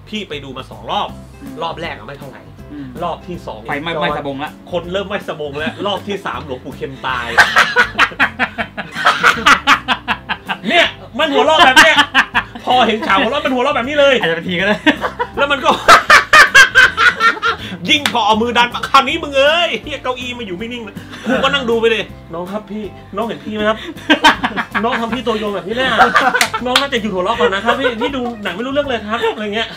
พี่ไปดูมา2 รอบรอบแรกไม่เท่าไหร่รอบที่2 ไฟไหม้สบงละคนเริ่มไหม้สบงแล้วรอบที่3หลวงปู่เข็มตายเนี่ยมันหัวเราะแบบเนี้ยพอเห็นฉากหัวเราะมันหัวเราะแบบนี้เลยอาจจะเป็นทีก็ได้แล้วมันก็ยิ่งพอเอามือดันคราวนี้มึงเอ้ยเฮียเก้าอี้มาอยู่ไม่นิ่งเลยกูก็นั่งดูไปเลยน้องครับพี่น้องเห็นพี่ไหมครับน้องทำพี่ตัวโยงแบบนี้แน่น้องน่าจะหยุดหัวเราะก่อนนะครับพี่ดูหนังไม่รู้เรื่องเลยครับอะไรเงี้ย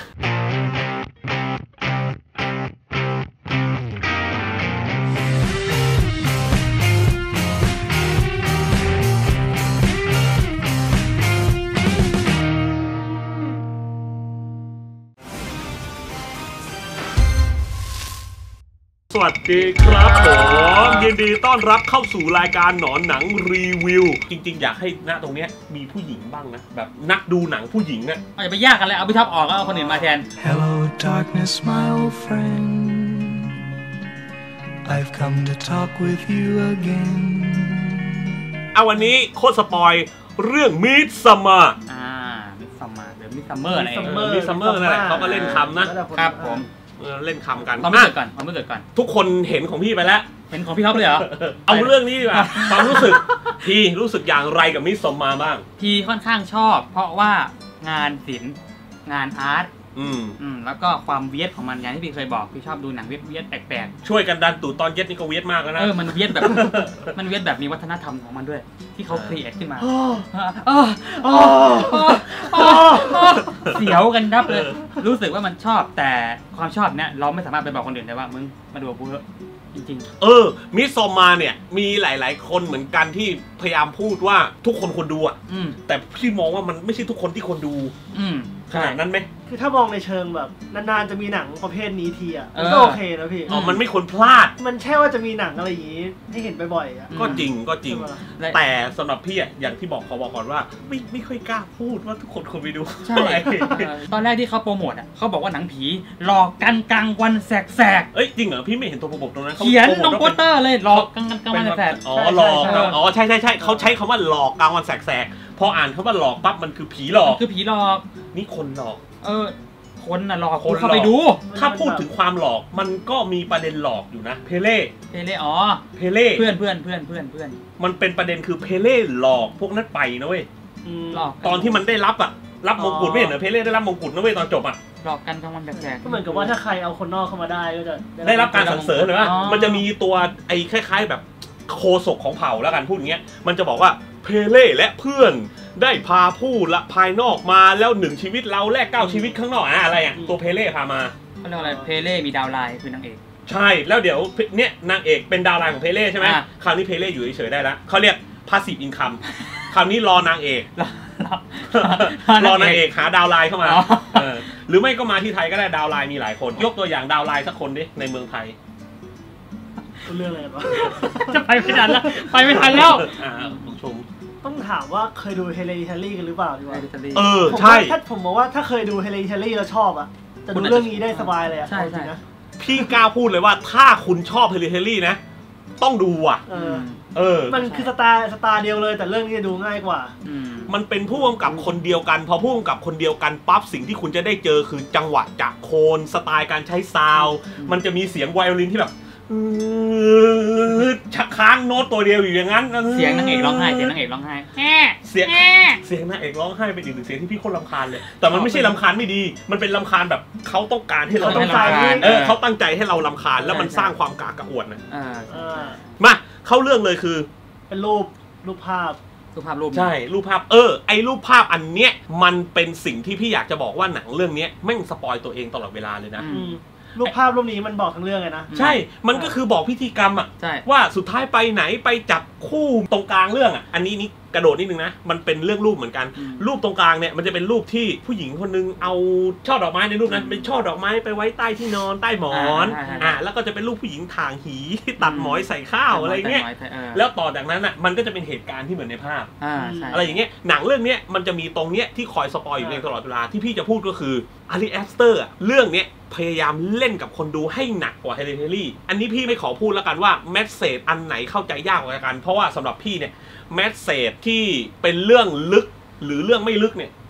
สวัสดีครับผมยินดีต้อนรับเข้าสู่รายการหนอนหนังรีวิวจริงๆอยากให้ณตรงเนี้ยมีผู้หญิงบ้างนะแบบนักดูหนังผู้หญิงเนี่ยอย่าไปยากกันเลยเอาพี่ท็อปออกเอาคนอื่นมาแทน Hello darkness my old friend I've come to talk with you again เอาวันนี้โคตรสปอยเรื่องมิดซัมเมอร์มิดซัมเมอร์เดี๋ยวมิดซัมเมอร์อะไรมิดซัมเมอร์นั่นแหละเขาก็เล่นคำนะครับผมเล่นคำกันความรู้สึกก่อนทุกคนเห็นของพี่ไปแล้วเห็นของพี่ท็อปเลยเหรอเอาเรื่องนี้ดีกว่าความรู้สึกพี่รู้สึกอย่างไรกับมิดซัมเมอร์บ้างพี่ค่อนข้างชอบเพราะว่างานศิลป์งานอาร์ตแล้วก็ความเวียดของมันอย่างที่พี่เคยบอกพี่ชอบดูหนังเวียดแปลกๆช่วยกันดันตูดตอนเย็ดนี่ก็เวียดมากแล้วนะมันเวียดแบบมันเวียดแบบมีวัฒนธรรมของมันด้วยที่เขาครีเอทขึ้นมาเสียวกันดับเลยรู้สึกว่ามันชอบแต่ความชอบเนี้ยเราไม่สามารถไปบอกคนอื่นได้ว่ามึงมาดูกูเถอะจริงๆมิดซัมเมอร์เนี่ยมีหลายๆคนเหมือนกันที่พยายามพูดว่าทุกคนควรดูแต่พี่มองว่ามันไม่ใช่ทุกคนที่ควรดูขนาดนั้นไหมคือถ้ามองในเชิงแบบนานๆจะมีหนังประเภทนี้ทีอ่ะก็โอเคนะพี่มันไม่ควรพลาดมันแค่ว่าจะมีหนังอะไรอย่างนี้ให้เห็นบ่อยๆอ่ะก็จริงแต่สำหรับพี่อย่างที่บอกขอบอกก่อนว่าไม่ค่อยกล้าพูดว่าทุกคนควรไปดูใช่ตอนแรกที่เขาโปรโมทอ่ะเขาบอกว่าหนังผีหลอกกันกลางวันแสกๆจริงเหรอพี่ไม่เห็นตัวโปรโมทตรงนั้นเขียนตรงโปสเตอร์เลยหลอกกลางวันแสกหลอกใช่เขาใช้คำว่าหลอกกลางวันแสกๆพออ่านคำว่าหลอกปั๊บมันคือผีหลอกนี่คนหลอกคนน่ะหลอกคนเข้าไปดูถ้าพูดถึงความหลอกมันก็มีประเด็นหลอกอยู่นะเพเล่เพเล่เพื่อนมันเป็นประเด็นคือเพเล่หลอกพวกนั้นไปนะเว้ยตอนที่มันได้รับมงกุฎไม่เห็นเหรอเพเล่ได้รับมงกุฎนะเว้ยตอนจบหลอกกันทั้งวันแสกก็เหมือนกับว่าถ้าใครเอาคนนอกเข้ามาได้ก็จะได้รับการสรรเสริญหรือว่ามันจะมีตัวคล้ายๆแบบโคศกของเผ่าแล้วกันพูดอย่างเงี้ยมันจะบอกว่าเพเล่และเพื่อนได้พาผู้ละภายนอกมาแล้ว1ชีวิตเราแลก9ชีวิตข้างนอกอะไรตัวเพเล่พามาเขาเรียกอะไรเพเล่มีดาวไลน์คือนางเอกใช่แล้วเดี๋ยวเนี่ยนางเอกเป็นดาวไลน์ของเพเล่ใช่ไหมคราวนี้เพเล่อยู่เฉยๆได้แล้วเขาเรียก passive income คราวนี้รอนางเอกรอนางเอกหาดาวไลน์เข้ามาหรือไม่ก็มาที่ไทยก็ได้ดาวไลน์มีหลายคนยกตัวอย่างดาวไลน์สักคนดิในเมืองไทยเรื่องอะไรวะจะไปไม่ทันแล้วผู้ชมต้องถามว่าเคยดูเฮเลดิทารี่กันหรือเปล่าดีกว่าใช่ถ้าผมบอกว่าถ้าเคยดูเฮเลดิทารี่แล้วชอบจะดูเรื่องนี้ได้สบายเลยใช่นะพี่กล้าพูดเลยว่าถ้าคุณชอบเฮเลดิทารี่นะต้องดูมันคือสตาร์เดียวเลยแต่เรื่องนี้จะดูง่ายกว่ามันเป็นผู้กำกับคนเดียวกันพอผู้กำกับคนเดียวกันปั๊บสิ่งที่คุณจะได้เจอคือจังหวะจากโคนสไตล์การใช้ซาวด์มันจะมีเสียงไวโอลินที่แบบชักค้างโน้ตตัวเดียวอยู่อย่างนั้นเสียงนางเอกร้องไห้เสียงนางเอกร้องไห้เสียงนางเอกร้องไห้เป็นอีกหนึ่งเสียงที่พี่โคตรรำคาญเลยแต่มันไม่ใช่รำคาญไม่ดีมันเป็นรำคาญแบบเขาต้องการให้เรารำคาญเขาตั้งใจให้เรารำคาญแล้วมันสร้างความกากระอ่วนนะมาเข้าเรื่องเลยคือเป็นรูปภาพใช่รูปภาพไอ้รูปภาพอันเนี้ยมันเป็นสิ่งที่พี่อยากจะบอกว่าหนังเรื่องนี้แม่งสปอยตัวเองตลอดเวลาเลยนะรูปภาพรูปนี้มันบอกทั้งเรื่องเลยนะใช่มันก็คือบอกพิธีกรรมว่าสุดท้ายไปไหนไปจับคู่ตรงกลางเรื่องอันนี้กระโดดนิดนึงนะมันเป็นเรื่องรูปเหมือนกันรูปตรงกลางเนี่ยมันจะเป็นรูปที่ผู้หญิงคนนึงเอาช่อดอกไม้ในรูปนั้นเป็นช่อดอกไม้ไปไว้ใต้ที่นอนใต้หมอนแล้วก็จะเป็นรูปผู้หญิงถ่างหีตัดหมอยใส่ข้าวอะไรเงี้ยแล้วต่อจากนั้นมันก็จะเป็นเหตุการณ์ที่เหมือนในภาพอะไรอย่างเงี้ยหนังเรื่องนี้มันจะมีตรงเนี้ยที่คอยสปอยอยู่ในตลอดเวลาที่พี่จะพูดก็คืออารีแอสเตอร์เรื่องเนี้ยพยายามเล่นกับคนดูให้หนักกว่าเฮเลเทอรี่อันนี้พี่ไม่ขอพูดแล้วกันว่าแมสเซจอันไหนเข้าใจยากกว่ากันเพราะว่าสำหรับพี่เนี่ยแมสเซจที่เป็นเรื่องลึกหรือเรื่องไม่ลึกเนี่ยพ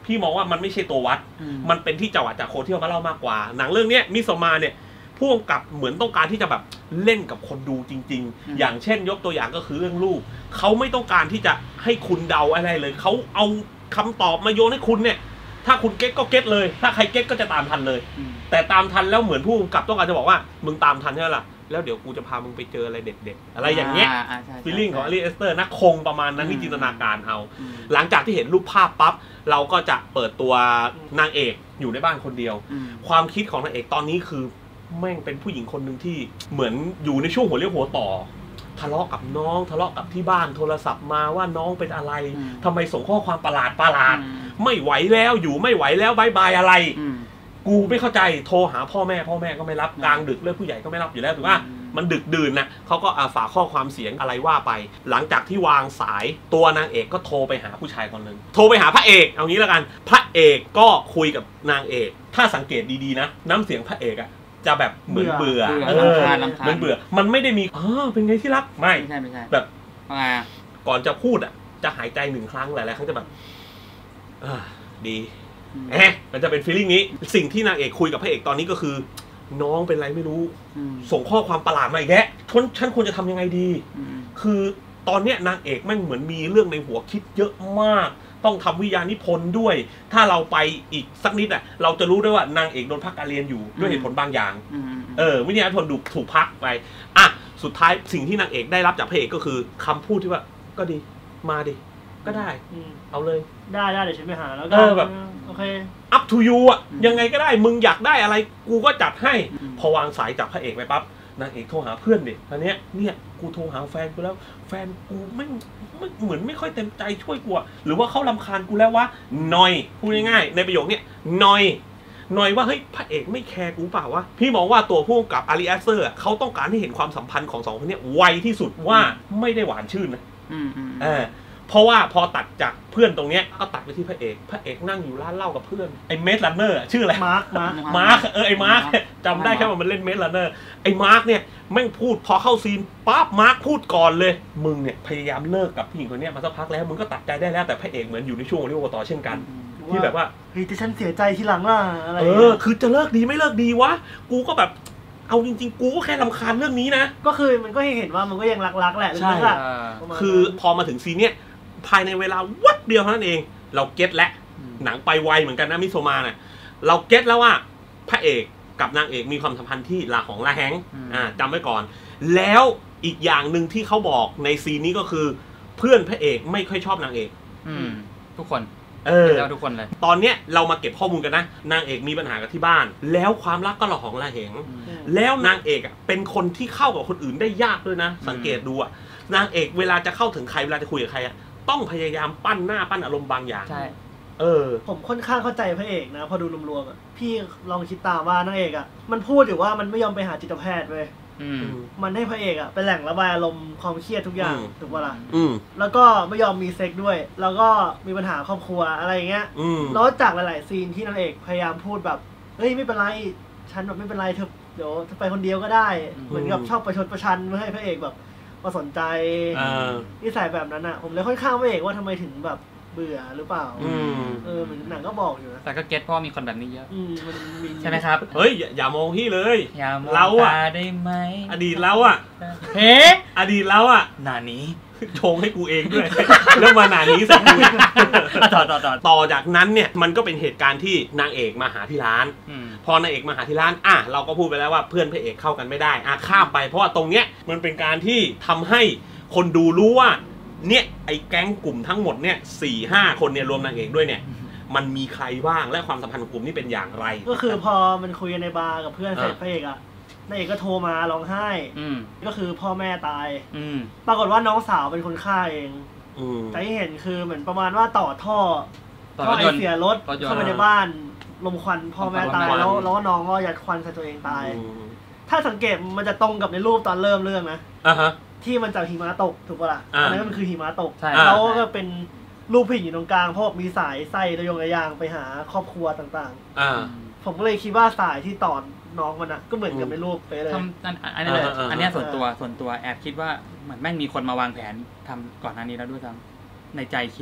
พี่มองว่ามันไม่ใช่ตัววัดมันเป็นที่จังหวะจากโคที่เอามาเล่ามากกว่าหนังเรื่องนี้มิโซมาเนี่ยผู้กำกับเหมือนต้องการที่จะแบบเล่นกับคนดูจริงๆอย่างเช่นยกตัวอย่างก็คือเรื่องลูกเขาไม่ต้องการที่จะให้คุณเดาอะไรเลยเขาเอาคำตอบมาโยนให้คุณเนี่ยถ้าคุณเก็ตก็เก็ตเลยถ้าใครเก็ตก็จะตามทันเลยแต่ตามทันแล้วเหมือนผู้กำกับต้องการจะบอกว่ามึงตามทันใช่ไหมล่ะแล้วเดี๋ยวกูจะพามึงไปเจออะไรเด็ดๆอะไรอย่างเงี้ยฟีลลิ่งของอารีเอสเตอร์นักคงประมาณนั้นที่จินตนาการเอาหลังจากที่เห็นรูปภาพปั๊บเราก็จะเปิดตัวนางเอกอยู่ในบ้านคนเดียวความคิดของนางเอกตอนนี้คือแม่งเป็นผู้หญิงคนหนึ่งที่เหมือนอยู่ในช่วงหัวเลี้ยวหัวต่อทะเลาะกับน้องทะเลาะกับที่บ้านโทรศัพท์มาว่าน้องเป็นอะไรทำไมส่งข้อความประหลาดไม่ไหวแล้วอยู่ไม่ไหวแล้วบายบายอะไรกูไม่เข้าใจโทรหาพ่อแม่ก็ไม่รับกลางดึกเรื่องผู้ใหญ่ก็ไม่รับอยู่แล้วถูกป่ะมันดึกดื่นนะเขาก็ฝากข้อความเสียงอะไรว่าไปหลังจากที่วางสายตัวนางเอกก็โทรไปหาผู้ชายคนหนึ่งโทรไปหาพระเอกเอางี้แล้วกันพระเอกก็คุยกับนางเอกถ้าสังเกตดีๆนะน้ำเสียงพระเอกอะจะแบบเหมือนเบื่อมันเบื่อมันไม่ได้มีเป็นไงที่รักไม่แบบก่อนจะพูดอะจะหายใจ1 ครั้งหลายๆครั้งจะแบบดีมันจะเป็นฟีลลิ่งนี้สิ่งที่นางเอกคุยกับพระเอกตอนนี้ก็คือน้องเป็นไรไม่รู้ส่งข้อความประหลาดมาอีกแล้วฉันควรจะทำยังไงดีคือตอนเนี้ยนางเอกแม่งเหมือนมีเรื่องในหัวคิดเยอะมากต้องทำวิทยานิพนธ์ด้วยถ้าเราไปอีกสักนิดอ่ะเราจะรู้ได้ว่านางเอกโดนพักการเรียนอยู่ด้วยเหตุผลบางอย่างวิทยานิพนธ์ถูกพักไปสุดท้ายสิ่งที่นางเอกได้รับจากพระเอกก็คือคำพูดที่ว่าก็ดีมาดิก็ได้เอาเลยได้เดี๋ยวฉันไปหาแล้วก็แบบโอเค up to you อ่ะยังไงก็ได้มึงอยากได้อะไรกูก็จัดให้พอวางสายจากพระเอกไปปั๊บนางเอกโทรหาเพื่อนดิตอนเนี้ยกูโทรหาแฟนกูแล้วแฟนกูไม่เหมือนไม่ค่อยเต็มใจช่วยกูหรือว่าเขารำคาญกูแล้ววะหน่อยพูดง่ายๆในประโยคนี้หน่อยว่าเฮ้ยพระเอกไม่แคร์กูเปล่าวะพี่มองว่าตัวผู้กำกับอารีแอสเตอร์เขาต้องการให้เห็นความสัมพันธ์ของ2 คนนี้ไวที่สุดว่าไม่ได้หวานชื่นนะเพราะว่าพอตัดจากเพื่อนตรงเนี้ยก็ตัดไปที่พระเอกนั่งอยู่ร้านเหล้ากับเพื่อนไอ้เมสลันเนอร์ชื่ออะไรมาร์คไอ้มาร์คจำได้แค่ว่ามันเล่นเมสลันเนอร์ไอ้มาร์คเนี่ยแม่งพูดพอเข้าซีนปั๊บมาร์คพูดก่อนเลยมึงเนี่ยพยายามเลิกกับผู้หญิงคนนี้มาสักพักแล้วมึงก็ตัดใจได้แล้วแต่พระเอกเหมือนอยู่ในช่วงเรียกว่าต่อเช่นกันที่แบบว่าเฮ้ยแต่ฉันเสียใจทีหลังว่าอะไรคือจะเลิกดีไม่เลิกดีวะกูก็แบบเอาจริงๆกูก็แค่รำคาญเรื่องนี้นะก็คือมันก็เห็นว่ามันก็ยังรักแหละใช่คือพอมาถึงซีนเนี้ยภายในเวลาวัดเดียวเท่านั้นเองเราเก็ตและหนังไปไวเหมือนกันนะมิโซมาเนี่ยเราเก็ตแล้วว่าพระเอกกับนางเอกมีความสัมพันธ์ที่ละของละแหงจำไว้ก่อนแล้วอีกอย่างหนึ่งที่เขาบอกในซีนนี้ก็คือเพื่อนพระเอกไม่ค่อยชอบนางเอกทุกคนทุกคนเลยตอนเนี้ยเรามาเก็บข้อมูลกันนะนางเอกมีปัญหากับที่บ้านแล้วความรักก็ละของละแหงแล้วนางเอกเป็นคนที่เข้ากับคนอื่นได้ยากด้วยนะสังเกตดูนางเอกเวลาจะเข้าถึงใครเวลาจะคุยกับใครต้องพยายามปั้นหน้าปั้นอารมณ์บางอย่างใช่ผมค่อนข้างเข้าใจพระเอกนะพอดูรวมๆพี่ลองคิดตามว่านางเอกมันพูดอยู่ว่ามันไม่ยอมไปหาจิตแพทย์เว้ยมันให้พระเอกเป็นแหล่งระบายอารมณ์ความเครียดทุกอย่างถูกป่ะล่ะแล้วก็ไม่ยอมมีเซ็กด้วยแล้วก็มีปัญหาครอบครัวอะไรอย่างเงี้ยแล้วจากหลายๆซีนที่นางเอกพยายามพูดแบบเฮ้ยไม่เป็นไรฉันแบบไม่เป็นไรเธอเดี๋ยวไปคนเดียวก็ได้เหมือนกับชอบประชดประชันไม่ให้พระเอกแบบมาสนใจนิสัยแบบนั้นผมเลยค่อนข้างพระเอกว่าทำไมถึงแบบเบื่อหรือเปล่าเหมือนหนังก็บอกอยู่นะแต่ก็เก็ตเพราะมีคนแบบนี้เยอะใช่ไหมครับเฮ้ยอย่ามองพี่เลยเราได้ไหมอดีตเราเฮ้อดีตเราหน้านี้ชงให้กูเองด้วยแล้วมาหนานี้สักทีต่อจากนั้นเนี่ยมันก็เป็นเหตุการณ์ที่นางเอกมาหาที่ร้านพอนางเอกมาหาที่ร้านเราก็พูดไปแล้วว่าเพื่อนพระเอกเข้ากันไม่ได้ข้ามไปเพราะว่าตรงเนี้ยมันเป็นการที่ทำให้คนดูรู้ว่าเนี่ยไอ้แก๊งกลุ่มทั้งหมดเนี่ย4-5 คนเนี่ยรวมนางเอกด้วยเนี่ยมันมีใครบ้างและความสัมพันธ์ของกลุ่มนี้เป็นอย่างไรก็คือพอมันคุยในบาร์กับเพื่อนเสร็จพระเอกนางเอกก็โทรมาร้องไห้ก็คือพ่อแม่ตายปรากฏว่าน้องสาวเป็นคนฆ่าเองแต่ที่เห็นคือเหมือนประมาณว่าต่อท่อไอเสียรถเข้าไปในบ้านลมควันพ่อแม่ตายแล้วน้องก็ยัดควันใส่ตัวเองตายถ้าสังเกตมันจะตรงกับในรูปตอนเริ่มเรื่องนะที่มันจากหิมะตกถูกป่ะล่ะอันนั้นมันคือหิมะตกแล้วก็เป็นรูปผู้หญิงอยู่ตรงกลางเพราะมีสายไส้ระยงระยางไปหาครอบครัวต่างๆผมก็เลยคิดว่าสายที่ต่อน้องมันก็เหมือนกับในรูปไปเลยอันนี้ส่วนตัวแอบคิดว่าเหมือนแม่งมีคนมาวางแผนทำก่อนหน้านี้แล้วด้วยซ้ำในใจคิด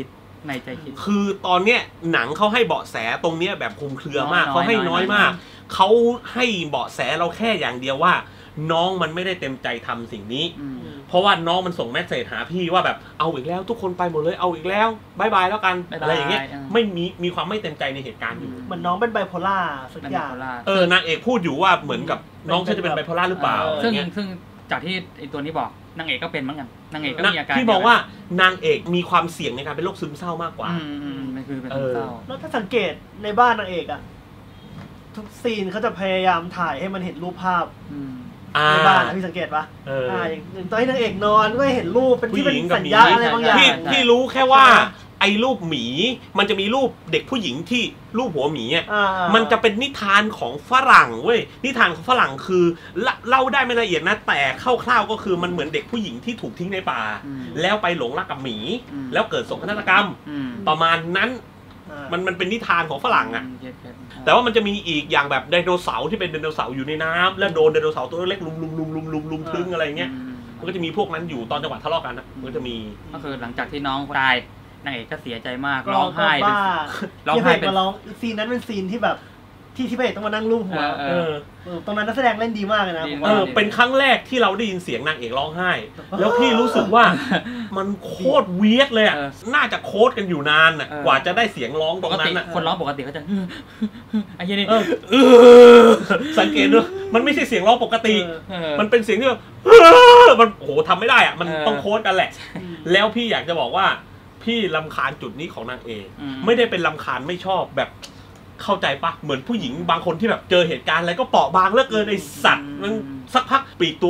ในใจคิดคือตอนเนี้ยหนังเขาให้เบาะแสตรงเนี้ยแบบคลุมเครือมากเขาให้น้อยมากเขาให้เบาะแสเราแค่อย่างเดียวว่าน้องมันไม่ได้เต็มใจทำสิ่งนี้เพราะว่าน้องมันส่งแมสเสจหาพี่ว่าแบบเอาอีกแล้วทุกคนไปหมดเลยเอาอีกแล้วบายบายแล้วกันอะไรอย่างเงี้ยไม่มีความไม่เต็มใจในเหตุการณ์อยู่เหมือนน้องเป็นไบโพล่าสักอย่างนางเอกพูดอยู่ว่าเหมือนกับน้องจะเป็นไบโพล่าหรือเปล่าซึ่งจากที่ไอตัวนี้บอกนางเอกก็เป็นเหมือนกันนางเอกก็มีอาการที่บอกว่านางเอกมีความเสี่ยงในการเป็นโรคซึมเศร้ามากกว่ามันคือเป็นซึมเศร้าแล้วถ้าสังเกตในบ้านนางเอกอะทุกซีนเขาจะพยายามถ่ายให้มันเห็นรูปภาพในบ้านพี่สังเกตปะอย่างตอนที่นางเอกนอนก็เห็นรูปเป็นที่เป็นสัญญาอะไรบางอย่างพี่รู้แค่ว่าไอ้รูปหมีมันจะมีรูปเด็กผู้หญิงที่รูปหัวหมีอ่ะมันจะเป็นนิทานของฝรั่งเว้ยนิทานของฝรั่งคือเล่าได้ไม่ละเอียดนะแต่คร่าวๆก็คือมันเหมือนเด็กผู้หญิงที่ถูกทิ้งในป่าแล้วไปหลงรักกับหมีแล้วเกิดโศกนาฏกรรมประมาณนั้นมันเป็นนิทานของฝรั่งอ่ะแต่ว่ามันจะมีอีกอย่างแบบไดโนเสาร์ที่เป็นไดโนเสาร์อยู่ในน้ำแล้วโดนไดโนเสาร์ตัวเล็กลุมทึงอะไรเงี้ยมันก็จะมีพวกนั้นอยู่ตอนจังหวะทะเลาะกันนะมันจะมีก็คือหลังจากที่น้องตายนางเอกก็เสียใจมากร้องไห้ร้องไห้เป็นซีนนั้นเป็นซีนที่แบบที่พระเอกต้องมานั่งลูบหัวตรงนั้นนักแสดงเล่นดีมากเลยนะเป็นครั้งแรกที่เราได้ยินเสียงนางเอกร้องไห้แล้วพี่รู้สึกว่ามันโคตรเวียดเลยอ่ะน่าจะโค้ดกันอยู่นานอ่ะกว่าจะได้เสียงร้องตรงนั้นอ่ะคนร้องปกติเขาจะไอ้ยี่นี่สังเกตดูมันไม่ใช่เสียงร้องปกติมันเป็นเสียงที่แบบมันโหทำไม่ได้อ่ะมันต้องโค้ดกันแหละแล้วพี่อยากจะบอกว่าพี่รำคาญจุดนี้ของนางเอกไม่ได้เป็นรำคาญไม่ชอบแบบเข้าใจปะเหมือนผู้หญิงบางคนที่แบบเจอเหตุการณ์อะไรก็เปราะบางเหลือเกินไอ้สัตว์มันสักพักปีกตัว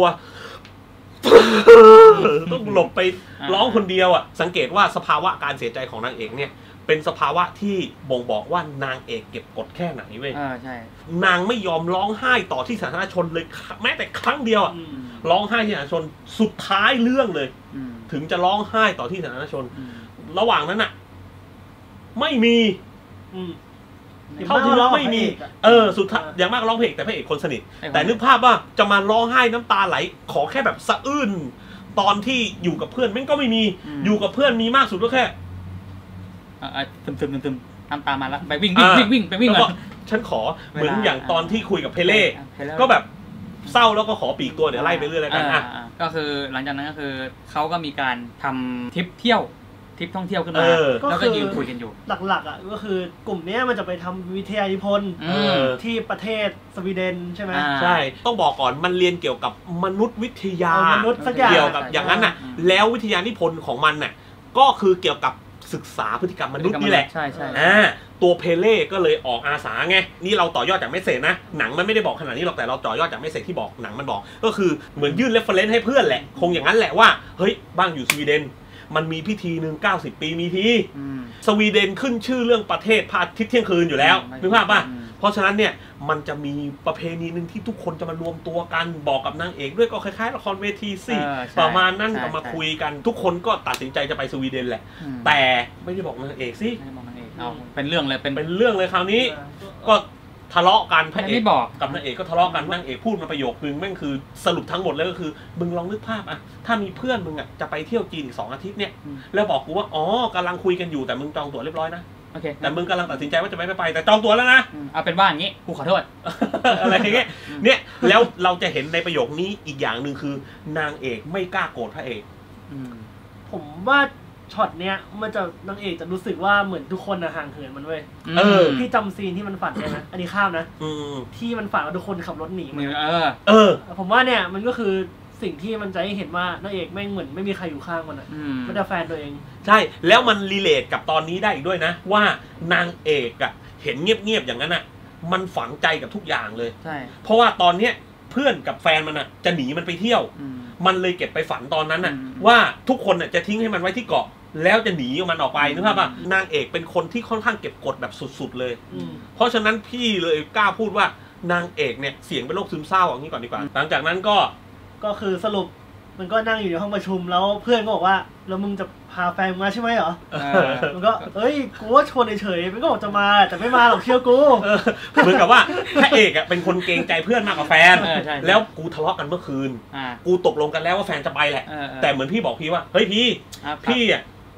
ต้องหลบไปร้องคนเดียวอ่ะสังเกตว่าสภาวะการเสียใจของนางเอกเนี่ยเป็นสภาวะที่บ่งบอกว่านางเอกเก็บกดแค่ไหนเว้ยใช่นางไม่ยอมร้องไห้ต่อที่สาธารณชนเลยแม้แต่ครั้งเดียวร้องไห้ที่สาธารณชนสุดท้ายเรื่องเลยถึงจะร้องไห้ต่อที่สาธารณชนระหว่างนั้นอ่ะไม่มีเท่าที่ร้องไม่มีสุดท้ายอย่างมากร้องเพลงแต่พระเอกคนสนิทแต่นึกภาพว่าจะมาร้องไห้น้ำตาไหลขอแค่แบบสะอื้นตอนที่อยู่กับเพื่อนแม่งก็ไม่มีอยู่กับเพื่อนมีมากสุดก็แค่ตึมน้ำตามาแล้วไปวิ่งไปวิ่งแล้วก็ฉันขอเหมือนอย่างตอนที่คุยกับเพเล่ก็แบบเศร้าแล้วก็ขอปีกตัวเดี๋ยวไล่ไปเรื่อยแล้วกันก็คือหลังจากนั้นก็คือเขาก็มีการทำทริปเที่ยวทริปท่องเที่ยวขึ้นมาแล้วก็ยืนคุยกันอยู่หลักๆอ่ะก็คือกลุ่มนี้มันจะไปทำวิทยานิพนธ์ที่ประเทศสวีเดนใช่ไหมใช่ต้องบอกก่อนมันเรียนเกี่ยวกับมนุษยวิทยาเกี่ยวกับอย่างนั้นน่ะแล้ววิทยานิพนธ์ของมันน่ะก็คือเกี่ยวกับศึกษาพฤติกรรมมนุษย์นี่แหละใช่ตัวเพเล่ก็เลยออกอาสาไงนี่เราต่อยอดจากเมสเสจนะหนังมันไม่ได้บอกขนาดนี้หรอกแต่เราต่อยอดจากเมสเสจที่บอกหนังมันบอกก็คือเหมือนยื่นเรฟเฟอเรนซ์ให้เพื่อนแหละคงอย่างนั้นแหละว่าเฮ้ยบ้างอยู่สวีเดนมันมีพิธีหนึ่ง90 ปีมีทีสวีเดนขึ้นชื่อเรื่องประเทศพระอาทิตย์เที่ยงคืนอยู่แล้วนึกภาพป่ะเพราะฉะนั้นเนี่ยมันจะมีประเพณีหนึ่งที่ทุกคนจะมารวมตัวกันบอกกับนางเอกด้วยก็คล้ายๆละครเวทีสิประมาณนั้นก็มาคุยกันทุกคนก็ตัดสินใจจะไปสวีเดนแหละแต่ไม่ได้บอกนางเอกสิเอาเป็นเรื่องเลยเป็นเรื่องเลยคราวนี้ก็ทะเลาะกันพระเอกกับนางเอกก็ทะเลาะกันนางเอกพูดมาประโยคนึงแม่งคือสรุปทั้งหมดเลยก็คือมึงลองนึกภาพอ่ะถ้ามีเพื่อนมึงอ่ะจะไปเที่ยวจีนอีก2 อาทิตย์เนี่ยแล้วบอกกูว่าอ๋อกำลังคุยกันอยู่แต่มึงจองตั๋วเรียบร้อยนะโอเคแต่มึงกำลังตัดสินใจว่าจะไม่ไปแต่จองตั๋วแล้วนะเอาเป็นว่าอย่างนี้กูขอโทษอะไรอย่างเงี้ยเนี่ยแล้วเราจะเห็นในประโยคนี้อีกอย่างนึงคือนางเอกไม่กล้าโกรธพระเอกผมว่าช็อตเนี้ยมันจะนางเอกจะรู้สึกว่าเหมือนทุกคนห่างเหินมันเว้ยพี่จำซีนที่มันฝันได้นะอันนี้ข้ามนะที่มันฝันว่าทุกคนขับรถหนีมันผมว่าเนี่ยมันก็คือสิ่งที่มันจะให้เห็นว่านางเอกแม่งเหมือนไม่มีใครอยู่ข้างมันอ่ะมันจะแฟนตัวเองใช่แล้วมันรีเลทกับตอนนี้ได้อีกด้วยนะว่านางเอกอ่ะเห็นเงียบๆอย่างนั้นอ่ะมันฝังใจกับทุกอย่างเลยใช่เพราะว่าตอนเนี้ยเพื่อนกับแฟนมันอ่ะจะหนีมันไปเที่ยวมันเลยเก็บไปฝันตอนนั้นน่ะว่าทุกคนน่ะจะทิ้งให้มันไว้ที่เกาะแล้วจะหนีมันออกไปนึกภาพป่ะนางเอกเป็นคนที่ค่อนข้างเก็บกดแบบสุดๆเลยเพราะฉะนั้นพี่เลยกล้าพูดว่านางเอกเนี่ยเสี่ยงเป็นโรคซึมเศร้าอย่างนี้ก่อนดีกว่าหลังจากนั้นก็คือสรุปมันก็นั่งอยู่ในห้องประชุมแล้วเพื่อนก็บอกว่าแล้วมึงจะพาแฟนมาใช่ไหมเหรอมันก็เอ้ยกูว่าชวนเฉยๆมันก็บอกจะมาแต่ไม่มาหรอกเชื่อกูเหมือนกับว่าพระเอกอ่ะเป็นคนเกรงใจเพื่อนมากกว่าแฟนแล้วกูทะเลาะกันเมื่อคืนกูตกลงกันแล้วว่าแฟนจะไปแหละแต่เหมือนพี่บอกพี่ว่าเฮ้ยพี่อ่ะช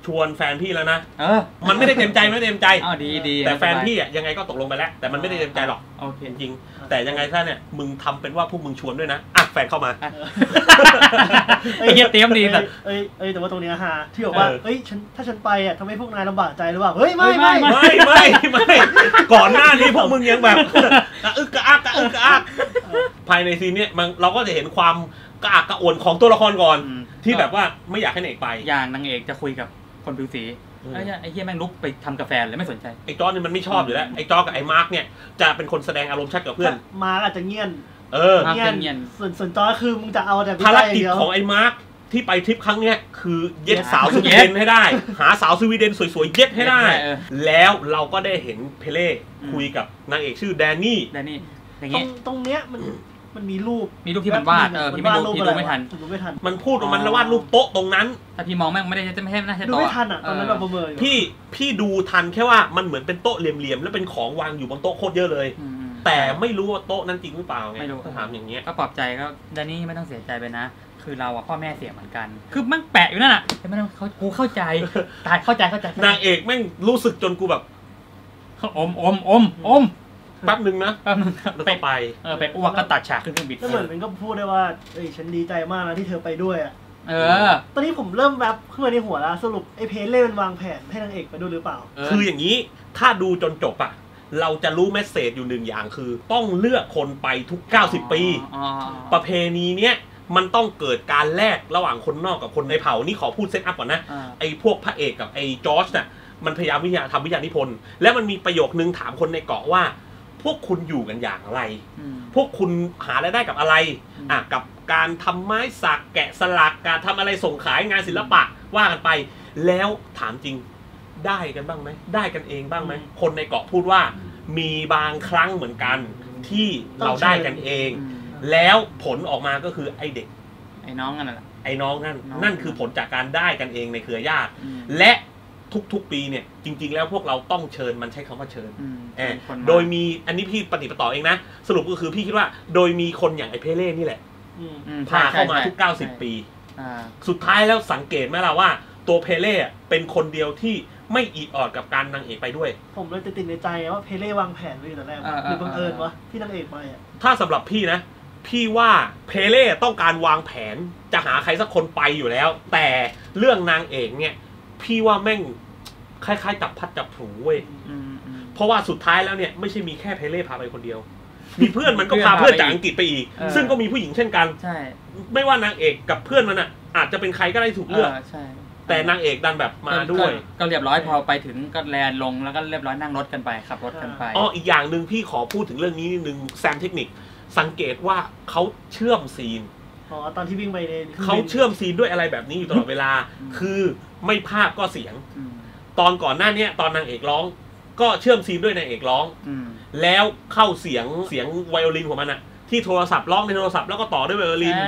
ชวนแฟนพี่แล้วนะมันไม่ได้เต็มใจไม่ได้เต็มใจดีแต่แฟนพี่อ่ะยังไงก็ตกลงไปแล้วแต่มันไม่ได้เต็มใจหรอกจริงๆแต่ยังไงซะเนี่ยมึงทำเป็นว่าพวกมึงชวนด้วยนะอ่ะแฟนเข้ามาไอ้เหี้ยเตรียมดีแต่ว่าตรงนี้ฮะที่บอกว่าถ้าฉันไปอ่ะทำให้พวกนายลำบากใจหรือเปล่าเฮ้ยไม่ก่อนหน้านี้พวกมึงยังแบบกระอึกกระอักภายในซีนนี้เราก็จะเห็นความกระอักกระอ่วนของตัวละครก่อนที่แบบว่าไม่อยากให้นางเอกไปอย่างนางเอกจะคุยกับคนผิวสีไอ้เหี้ยแม่งลุกไปทำกาแฟเลยไม่สนใจไอ้จอร์จนี่มันไม่ชอบอยู่แล้วไอ้จอร์จกับไอ้มาร์กเนี่ยจะเป็นคนแสดงอารมณ์ชัดกับเพื่อนมาร์กอาจจะเงียบเงียบส่วนจอร์จคือมึงจะเอาแต่ภารกิจของไอ้มาร์กที่ไปทริปครั้งเนี้ยคือเย็ดสาวสวีเดนให้ได้หาสาวสวีเดนสวยๆเย็ดให้ได้แล้วเราก็ได้เห็นเพเล่คุยกับนางเอกชื่อแดนนี่ตรงเนี้ยมันมีรูปที่มันวาดพี่ไม่ดูไม่ทันมันพูดมันวาดรูปโต๊ะตรงนั้นแต่พี่มองแม่งไม่ได้จะไม่ใช่น่าจะดูไม่ทันอ่ะตอนนั้นเราประเมินพี่ดูทันแค่ว่ามันเหมือนเป็นโต๊ะเหลี่ยมๆแล้วเป็นของวางอยู่บนโต๊ะโคตรเยอะเลยแต่ไม่รู้ว่าโต๊ะนั้นจริงหรือเปล่าไงถ้าถามอย่างเงี้ยก็ปลอบใจก็แดนนี่ไม่ต้องเสียใจไปนะคือเราอะพ่อแม่เสียเหมือนกันคือแม่งแปะอยู่นั่นแหละแต่ไม่ต้องกูเข้าใจตายเข้าใจนางเอกแม่งรู้สึกจนกูแบบอมแป๊บนึงนะไปอ้วกก็ตัดฉากขึ้นเครื่องบินแล้วเหมือนมันก็พูดได้ว่าฉันดีใจมากนะที่เธอไปด้วยอ่ะตอนนี้ผมเริ่มแบบขึ้นมาในหัวแล้วสรุปไอ้เพลเล่มันวางแผนให้นางเอกไปด้วยหรือเปล่าคืออย่างนี้ถ้าดูจนจบอ่ะเราจะรู้เมสเสจอยู่หนึ่งอย่างคือต้องเลือกคนไปทุก90ปีประเพณีเนี้ยมันต้องเกิดการแลกระหว่างคนนอกกับคนในเผ่านี่ขอพูดเซตอัพก่อนนะไอ้พวกพระเอกกับไอ้จอร์จน่ะมันพยายามทำวิทยานิพนธ์แล้วมันมีประโยคนึงถามคนในเกาะว่าพวกคุณอยู่กันอย่างไรพวกคุณหารายได้กับอะไรกับการทำไม้สักแกะสลักการทำอะไรส่งขายงานศิลปะว่ากันไปแล้วถามจริงได้กันบ้างไหมได้กันเองบ้างไหมคนในเกาะพูดว่ามีบางครั้งเหมือนกันที่เราได้กันเองแล้วผลออกมาก็คือไอเด็กไอ้น้องนั่นแหละไอ้น้องนั่นคือผลจากการได้กันเองในเครือญาติและทุกปีเนี่ยจริงๆแล้วพวกเราต้องเชิญมันใช้คำว่าเชิญโดยมีอันนี้พี่ปฏิปต่อเองนะสรุปก็คือพี่คิดว่าโดยมีคนอย่างไอ้เพเล่นี่แหละพาเข้ามาทุก90ปีสุดท้ายแล้วสังเกตไหมล่ะว่าตัวเพเล่เป็นคนเดียวที่ไม่อีดออดกับการนางเอกไปด้วยผมเลยติดในใจว่าเพเล่วางแผนไว้แต่แรกหรือบังเอิญวะที่นางเอกไปถ้าสำหรับพี่นะพี่ว่าเพเล่ต้องการวางแผนจะหาใครสักคนไปอยู่แล้วแต่เรื่องนางเอกเนี่ยพี่ว่าแม่งคล้ายๆจับพัดจับผูเว้ยเพราะว่าสุดท้ายแล้วเนี่ยไม่ใช่มีแค่เพเล่พาไปคนเดียวมีเพื่อนมันก็พาเพื่อนจากอังกฤษไปอีกซึ่งก็มีผู้หญิงเช่นกันใช่ไม่ว่านางเอกกับเพื่อนมันอาจจะเป็นใครก็ได้ถูกเลือกแต่นางเอกดันแบบมาด้วยก็เรียบร้อยพอไปถึงก็แลนลงแล้วก็เรียบร้อยนั่งรถกันไปขับรถกันไปอีกอย่างหนึ่งพี่ขอพูดถึงเรื่องนี้นิดนึงแซมเทคนิคสังเกตว่าเขาเชื่อมซีนตอนที่วิ่งไปเขาเชื่อมซีนด้วยอะไรแบบนี้อยู่ตลอดเวลาคือไม่ภาพก็เสียงตอนก่อนหน้านี้ตอนนางเอกร้องก็เชื่อมซีนด้วยนางเอกร้องแล้วเข้าเสียงไวโอลินของมันอะที่โทรศัพท์ร้องในโทรศัพท์แล้วก็ต่อด้วยไวโอลิน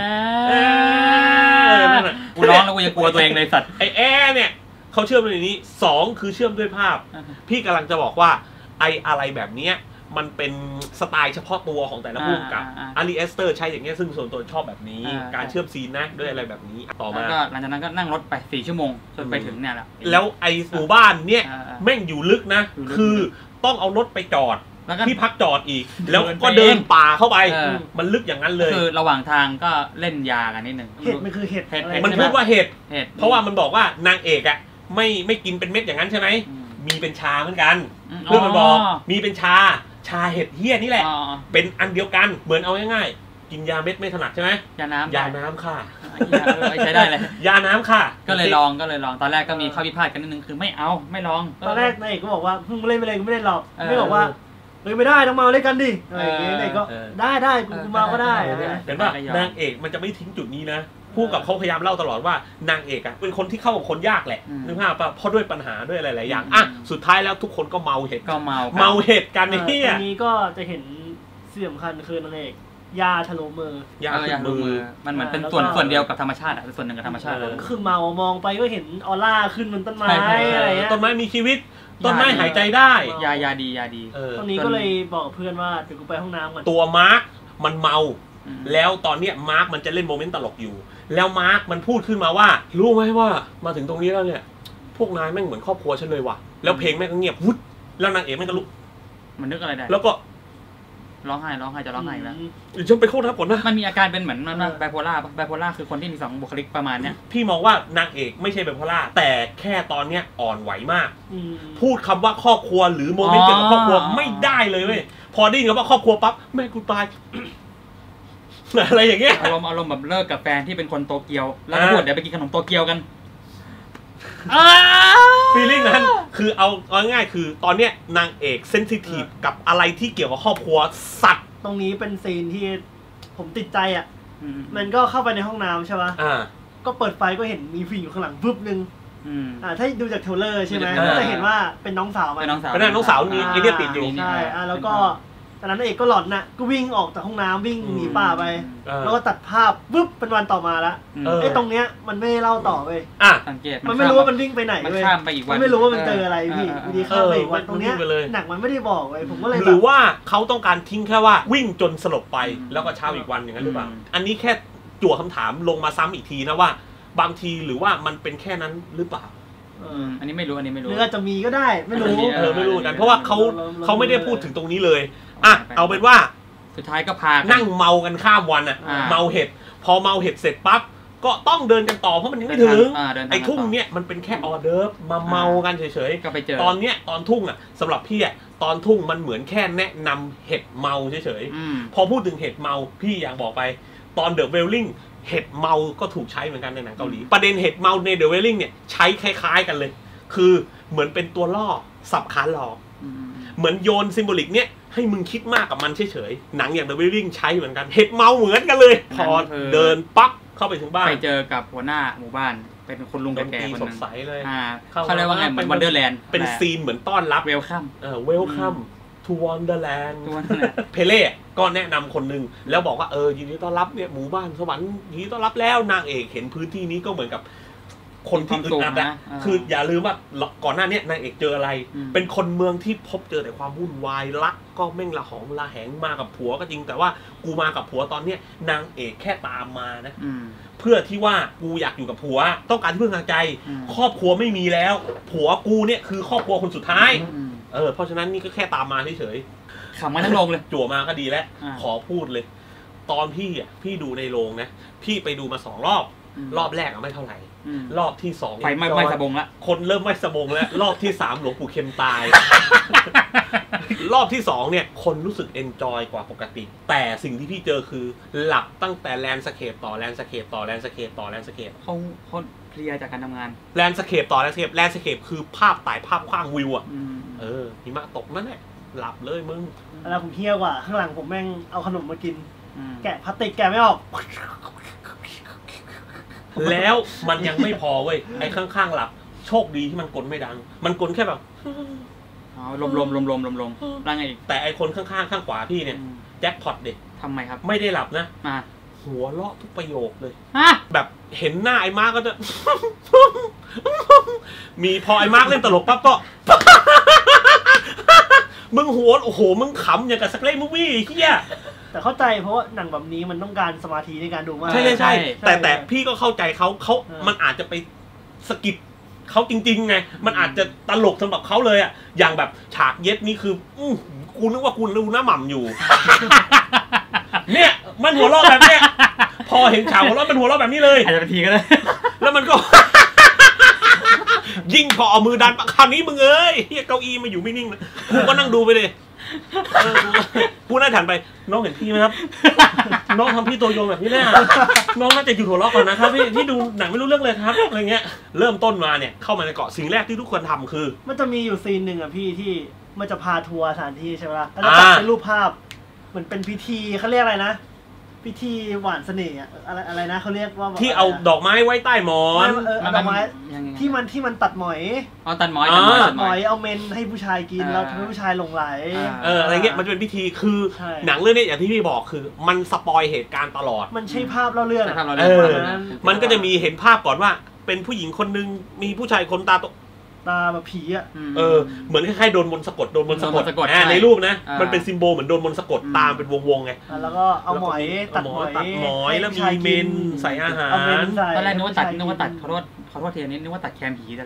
นั่นแหละกูร้องแล้วกูยังกลัวตัวเองเลยสัตว์ไอแอร์เนี่ยเขาเชื่อมในนี้2คือเชื่อมด้วยภาพพี่กำลังจะบอกว่าไออะไรแบบเนี้ยมันเป็นสไตล์เฉพาะตัวของแต่ละผู้กำกับอารีเอสเตอร์ใช้อย่างเงี้ยซึ่งส่วนตัวชอบแบบนี้การเชื่อมซีนนะด้วยอะไรแบบนี้ต่อมาหลังจากนั้นก็นั่งรถไป4 ชั่วโมงจนไปถึงเนี่ยแหละแล้วไอหมู่บ้านเนี่ยแม่งอยู่ลึกนะคือต้องเอารถไปจอดที่พักจอดอีกแล้วก็เดินป่าเข้าไปมันลึกอย่างนั้นเลยคือระหว่างทางก็เล่นยากันนิดนึงเห็ดมันคือเห็ดมันพูดว่าเห็ดเพราะว่ามันบอกว่านางเอกอ่ะไม่กินเป็นเม็ดอย่างนั้นใช่ไหมมีเป็นชาเหมือนกันเพื่อนมันบอกมีเป็นชาเห็ดเหี้ยนี่แหละเป็นอันเดียวกันเหมือนเอาง่ายๆกินยาเม็ดไม่ถนัดใช่ไหมยาน้ำค่ะใช้ได้เลยยาน้ำค่ะก็เลยลองตอนแรกก็มีข้อพิพาทกันนิดนึงคือไม่ลองตอนแรกนายเอกก็บอกว่าเล่นไปเลยก็ไม่ได้หรอกไม่บอกว่าไม่ได้ต้องมาเล่นกันดิอะไรอย่างเงี้ยก็ได้กูมาก็ได้เห็นป่ะนางเอกมันจะไม่ทิ้งจุดนี้นะผู้กับเขาพยายามเล่าตลอดว่านางเอกเป็นคนที่เข้ากับคนยากแหละนึกภาพป่ะเพราะด้วยปัญหาด้วยอะไรหลายอย่างสุดท้ายแล้วทุกคนก็เมาเห็ดเห็ดกันนี่ทีนี้ก็จะเห็นสิ่งสำคัญคือนางเอกยาทะลุมือยาทะลุมือมันเหมือนเป็นส่วนเดียวกับธรรมชาติเป็นส่วนหนึ่งกับธรรมชาติก็คือเมามองไปก็เห็นออร่าขึ้นบนต้นไม้อะไรเงี้ยต้นไม้มีชีวิตต้นไม้หายใจได้ยาดีตรงนี้ก็เลยบอกเพื่อนว่าเดี๋ยวกูไปห้องน้ำก่อนตัวมาร์คมันเมาแล้วตอนเนี้ยมาร์คมันจะเล่นโมเมนต์ตลกอยู่แล้วมาร์คมันพูดขึ้นมาว่ารู้ไหมว่ามาถึงตรงนี้แล้วเนี่ยผพวกนายแม่งเหมือนครอบครัวฉันเลยว่ะแล้วเพลงแม่งก็เงียบวุ้ดแล้วนางเอกแม่งก็ลุกมันนึกอะไรได้แล้วก็ร้องไห้จะร้องไห้แล้วฉันไปเข้าน้ำก่อนนะมันมีอาการเป็นเหมือนไบโพล่าคือคนที่มี2บุคลิกประมาณเนี้ยพี่มองว่านางเอกไม่ใช่ไบโพล่าแต่แค่ตอนเนี้ยอ่อนไหวมากพูดคำว่าครอบครัวหรือโมเมนต์เกี่ยวกับครอบครัวไม่ได้เลยเว้ยพอได้ยินคำว่าครอบครัวปั๊บแม่กูตายอะไรอย่างเงี้ยอารมณ์แบบเลิกกับแฟนที่เป็นคนโตเกียวแล้วพูดเดี๋ยวไปกินขนมโตเกียวกันฟีลลิ่งนั้นคือเอาง่ายคือตอนเนี้ยนางเอกเซนซิทีฟกับอะไรที่เกี่ยวกับครอบครัวสัตว์ตรงนี้เป็นซีนที่ผมติดใจอ่ะมันก็เข้าไปในห้องน้ำใช่ปะก็เปิดไฟก็เห็นมีผู้หญิงอยู่ข้างหลังปุ๊บนึงถ้าดูจากเทรลเลอร์ใช่ไหมก็จะเห็นว่าเป็นน้องสาวมันเป็นน้องสาวนี่ไอเดียติดอยู่ใช่แล้วก็ตอนนั้นนางเอกก็หลอนน่ะก็วิ่งออกจากห้องน้ำวิ่งหนีป่าไปแล้วก็ตัดภาพปุ๊บเป็นวันต่อมาละไอ้ตรงเนี้ยมันไม่เล่าต่อเว้ยสังเกตมันไม่รู้ว่ามันวิ่งไปไหนเว้ยมันไม่รู้ว่ามันเจออะไรพี่วิธีข้ามไปอีกวันตรงเนี้ยหนักมันไม่ได้บอกเว้ยผมก็เลยหรือว่าเขาต้องการทิ้งแค่ว่าวิ่งจนสลบไปแล้วก็เช้าอีกวันอย่างนั้นหรือเปล่าอันนี้แค่จั่วคำถามลงมาซ้ำอีกทีนะว่าบางทีหรือว่ามันเป็นแค่นั้นหรือเปล่าอันนี้ไม่รู้หรืออาจจะมีก็ได้ไม่รู้ไม่รู้กันเพราะว่าเขาไม่ได้พูดถึงตรงนี้เลยเอาเป็นว่าสุดท้ายก็พานั่งเมากันข้ามวันเมาเห็ดพอเมาเห็ดเสร็จปั๊บก็ต้องเดินกันต่อเพราะมันยังไม่ถึงไอ้ทุ่งเนี้ยมันเป็นแค่ออเดิร์ฟมาเมากันเฉยๆตอนเนี้ยตอนทุ่งสำหรับพี่ตอนทุ่งมันเหมือนแค่แนะนำเห็ดเมาเฉยๆพอพูดถึงเห็ดเมาพี่อย่างบอกไปตอนเดอะเวลลิ่งเห็ดเมาก็ถูกใช้เหมือนกันในหนังเกาหลีประเด็นเห็ดเมาในเดอะเวลลิ่งเนี่ยใช้คล้ายๆกันเลยคือเหมือนเป็นตัวล่อสับขาหลอกเหมือนโยนซิมโบลิกเนี่ยให้มึงคิดมากกับมันเฉยๆหนังอย่าง The Wailing ใช้เหมือนกันเห็ดเมาเหมือนกันเลยพอเดินปั๊บเข้าไปถึงบ้านไปเจอกับหัวหน้าหมู่บ้านเป็นคนลุงแก่ๆคนนึงสดใสเลยเขาเรียกว่าไงเหมือนวันเดอร์แลนด์เป็นซีนเหมือนต้อนรับเวลคัม to Wonderland เพเล่ก็แนะนำคนนึงแล้วบอกว่ายินดีต้อนรับเนี่ยหมู่บ้านสวรรค์ยินดีต้อนรับแล้วนางเอกเห็นพื้นที่นี้ก็เหมือนกับคนที่อึดอัดนะคืออย่าลืมว่าก่อนหน้านี้นางเอกเจออะไรเป็นคนเมืองที่พบเจอแต่ความวุ่นวายรักก็แม่งละหองละแหงมากับผัวก็จริงแต่ว่ากูมากับผัวตอนเนี้ยนางเอกแค่ตามมานะเพื่อที่ว่ากูอยากอยู่กับผัวต้องการที่พึ่งทางใจครอบครัวไม่มีแล้วผัวกูเนี่ยคือครอบครัวคนสุดท้ายเพราะฉะนั้นนี่ก็แค่ตามมาเฉยๆขำมาทั้งโรงเลยจั่วมาก็ดีแล้วขอพูดเลยตอนพี่ดูในโรงนะพี่ไปดูมา2 รอบแรกไม่เท่าไหร่รอบที่2 ไฟไม่สบงละคนเริ่มไม่สบงแล้วรอบที่3หลวงปู่เข็มตายรอบที่2เนี่ยคนรู้สึกเอนจอยกว่าปกติแต่สิ่งที่พี่เจอคือหลับตั้งแต่แลนด์สเคปต่อแลนด์สเคปต่อแลนด์สเคปต่อแลนด์สเคปเขาเคลียร์จากการทำงานแลนด์สเคปต่อแลนด์สเคปคือภาพถ่ายภาพกว้างวิวหิมะตกนั่นแหละหลับเลยมึงแล้วผมเที่ยวกว่าข้างหลังผมแม่งเอาขนมมากินแกะพลาสติกแกะไม่ออกแล้วมันยังไม่พอเว้ยไอ้ข้างๆหลับโชคดีที่มันกลไม่ดังมันกลแค่แบบลมร่างไงแต่ไอ้คนข้างๆข้างขวาพี่เนี่ยแจ็คพอตเด็กทำไมครับไม่ได้หลับนะหัวเราะทุกประโยคเลยแบบเห็นหน้าไอ้มาร์กก็จะมีพอไอ้มาร์กเล่นตลกปั๊บก็มึงหัวโอ้โหมึงขำอย่างกับสเกลมูวี่เฮียแต่เข้าใจเพราะว่าหนังแบบนี้มันต้องการสมาธิในการดูมากใช่แต่พี่ก็เข้าใจเขามันอาจจะไปสกิปเขาจริงๆไงมันอาจจะตลกสำหรับเขาเลยอ่ะอย่างแบบฉากเย็ดนี่คือกูนึกว่ากูดูหน้าหม่ำอยู่เนี่ยมันหัวเราะแบบเนี้ยพอเห็นฉากหัวเราะมันหัวเราะแบบนี้เลยอาจจะเป็นทีก็ได้แล้วมันก็ยิ่งพอเอามือดันคราวนี้มึงเอ้ยเฮียเก้าอี้มาอยู่ไม่นิ่งนะกูก็นั่งดูไปเลยกูน่าถันไปน้องเห็นพี่ไหมครับน้องทำพี่ตัวโยงแบบนี้แน่น้องน่าจะหยุดหัวเราะก่อนนะครับพี่ดูหนังไม่รู้เรื่องเลยครับอะไรเงี้ยเริ่มต้นมาเนี่ยเข้ามาในเกาะสิ่งแรกที่ทุกคนทำคือมันจะมีอยู่ซีนหนึ่งอ่ะพี่ที่มันจะพาทัวร์สถานที่ใช่ไหมล่ะแล้วก็ตัดเป็นรูปภาพเหมือนเป็นพิธีเขาเรียกอะไรนะพิธีหวานเสน่ห์อะไรนะเขาเรียกว่าที่เอาดอกไม้ไว้ใต้หมอนดอกไม้ที่มันตัดหมอยตัดหมอยเอาเมนให้ผู้ชายกินแล้วทำให้ผู้ชายหลงไหลอะไรเงี้ยมันจะเป็นพิธีคือหนังเรื่องนี้อย่างที่พี่บอกคือมันสปอยเหตุการณ์ตลอดมันใช่ภาพเล่าเรื่องมันก็จะมีเห็นภาพก่อนว่าเป็นผู้หญิงคนนึงมีผู้ชายคนตาแบบผีอ่ะเหมือนคล้ายๆโดนมนต์สะกดในรูปนะมันเป็นซิมโบลเหมือนโดนมนต์สะกดตามเป็นวงๆไงแล้วก็เอาหมอยตัดหมอยแล้วมีเมนใส่อาหารตอนแรกนึกว่าตัดขอโทษทีนี้นึกว่าตัดแคมผีแต่แรก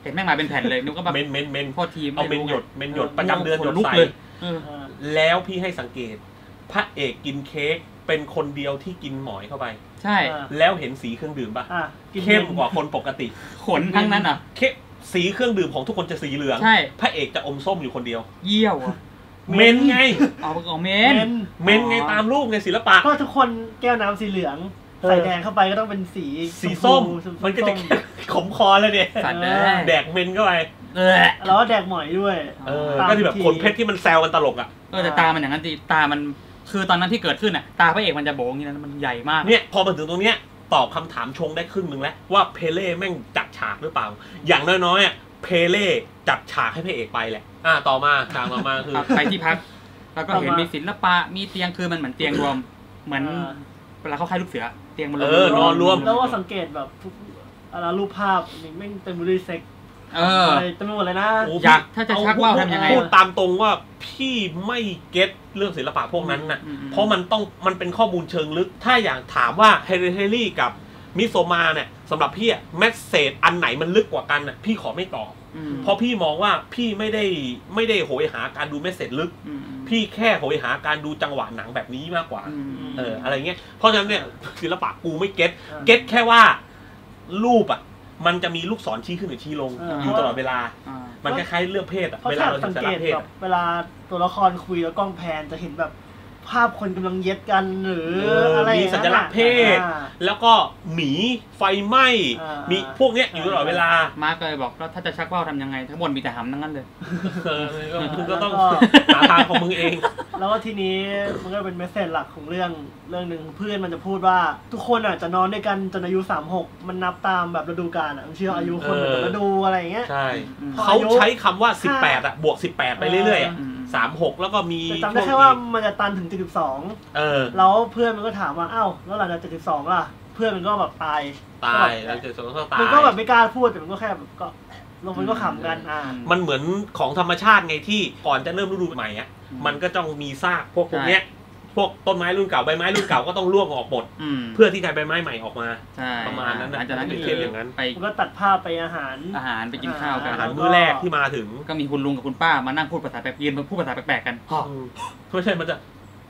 เห็นแม่งมาเป็นแผ่นเลยนึกว่าแบบเมนโทษทีเอาเมนหยดประจำเดือนหยดใส่แล้วพี่ให้สังเกตพระเอกกินเค้กเป็นคนเดียวที่กินหมอยเข้าไปใช่แล้วเห็นสีเครื่องดื่มป่ะเข้มกว่าคนปกติขนทั้งนั้นอ่ะสีเครื่องดื่มของทุกคนจะสีเหลืองพระเอกจะอมส้มอยู่คนเดียวเยี่ยวเมนไงเอาเมนไงตามรูปไงศิลปะก็ทุกคนแก้วน้ำสีเหลืองใส่แดงเข้าไปก็ต้องเป็นสีส้มมันก็จะขมคอเลยเนี่ยแดกเมนเข้าไปแล้วแดกหมอยด้วยก็ที่แบบขนเพชรที่มันแซวกันตลกอ่ะแต่ตามันอย่างนั้นตามันคือตอนนั้นที่เกิดขึ้นอ่ะตาพระเอกมันจะโบงอย่างนั้นมันใหญ่มากเนี่ยพอมาถึงตรงเนี้ยตอบคำถามชงได้ครึ่งนึงแล้วว่าเพเล่แม่งจัดฉากหรือเปล่าอย่างน้อยๆอ่ะเพเล่จัดฉากให้พระเอกไปแหละต่อมาฉากต่อมาคือไปที่พักแล้วก็เห็นมีศิลปะมีเตียงคือมันเหมือนเตียงรวมเหมือนเวลาเขาค่ายลูกเสือเตียงมันนอนรวมแล้วก็สังเกตแบบทุกรูปภาพแม่งเต็มไปด้วยเซ็กอะไรเต็มไปหมดเลยนะอยากถ้าจะชักว่าวทำยังไงพูดตามตรงว่าพี่ไม่เก็ตเรื่องศิลปะพวกนั้นน่ะเพราะมันเป็นข้อมูลเชิงลึกถ้าอย่างถามว่าเฮเรเทรี่กับมิโซมาเนี่ยสำหรับพี่อะแมสเซจอันไหนมันลึกกว่ากันน่ะพี่ขอไม่ตอบเพราะพี่มองว่าพี่ไม่ได้โหยหาการดูแมสเซจลึกพี่แค่โหยหาการดูจังหวะหนังแบบนี้มากกว่าอะไรเงี้ยเพราะฉะนั้นเนี่ยศิลปะกูไม่เก็ตแค่ว่ารูปอะมันจะมีลูกศรชี้ขึ้นหรือชี้ลงอยู่ตลอดเวลามันคล้ายๆเรื่องเพศอะเวลาเราสังเกตแบบเวลาตัวละครคุยแล้วกล้องแพนจะเห็นแบบภาพคนกำลังเย็ดกันหรืออะไรมีสัญลักษณ์เพศแล้วก็หมีไฟไหม้มีพวกเนี้ยอยู่ตลอดเวลามาร์กเลยบอกแล้วถ้าจะชักว่าวทำยังไงทั้งหมดมีแต่หำทั้งนั้นเลยคุณก็ต้องหาทางของมึงเองแล้วก็ทีนี้มันก็เป็นเมสเซจหลักของเรื่องนึงเพื่อนมันจะพูดว่าทุกคนอ่ะจะนอนด้วยกันจนอายุ36มันนับตามแบบฤดูกาลอ่ะมันเชื่ออายุคนฤดูอะไรอย่างเงี้ยใช่เขาใช้คำว่า18อ่ะบวก18ไปเรื่อยๆ36แล้วก็มีจำได้แค่ว่ามันจะตันถึง72แล้วเพื่อนมันก็ถามว่าอ้าวแล้วหลังจาก72ล่ะเพื่อนมันก็แบบตายแล้ว72ก็ตายมันก็แบบไม่กล้าพูดแต่มันก็แค่แบบก็ลงมันก็ขำกันมันเหมือนของธรรมชาติไงที่ก่อนจะเริ่มฤดูใหม่อ่ะมันก็ต้องมีซากพวกเนี้ยพวกต้นไม้รุ่นเก่าใบไม้รุ่นเก่าก็ต้องร่วงออกหมดเพื่อที่จะใบไม้ใหม่ออกมาประมาณนั้นนะเป็นเคสอย่างนั้นก็ตัดภาพไปอาหารไปกินข้าวกันอาหารมื้อแรกที่มาถึงก็มีคุณลุงกับคุณป้ามานั่งพูดภาษาแปลกๆพูดภาษาแปลกๆกันไม่ใช่มันจะ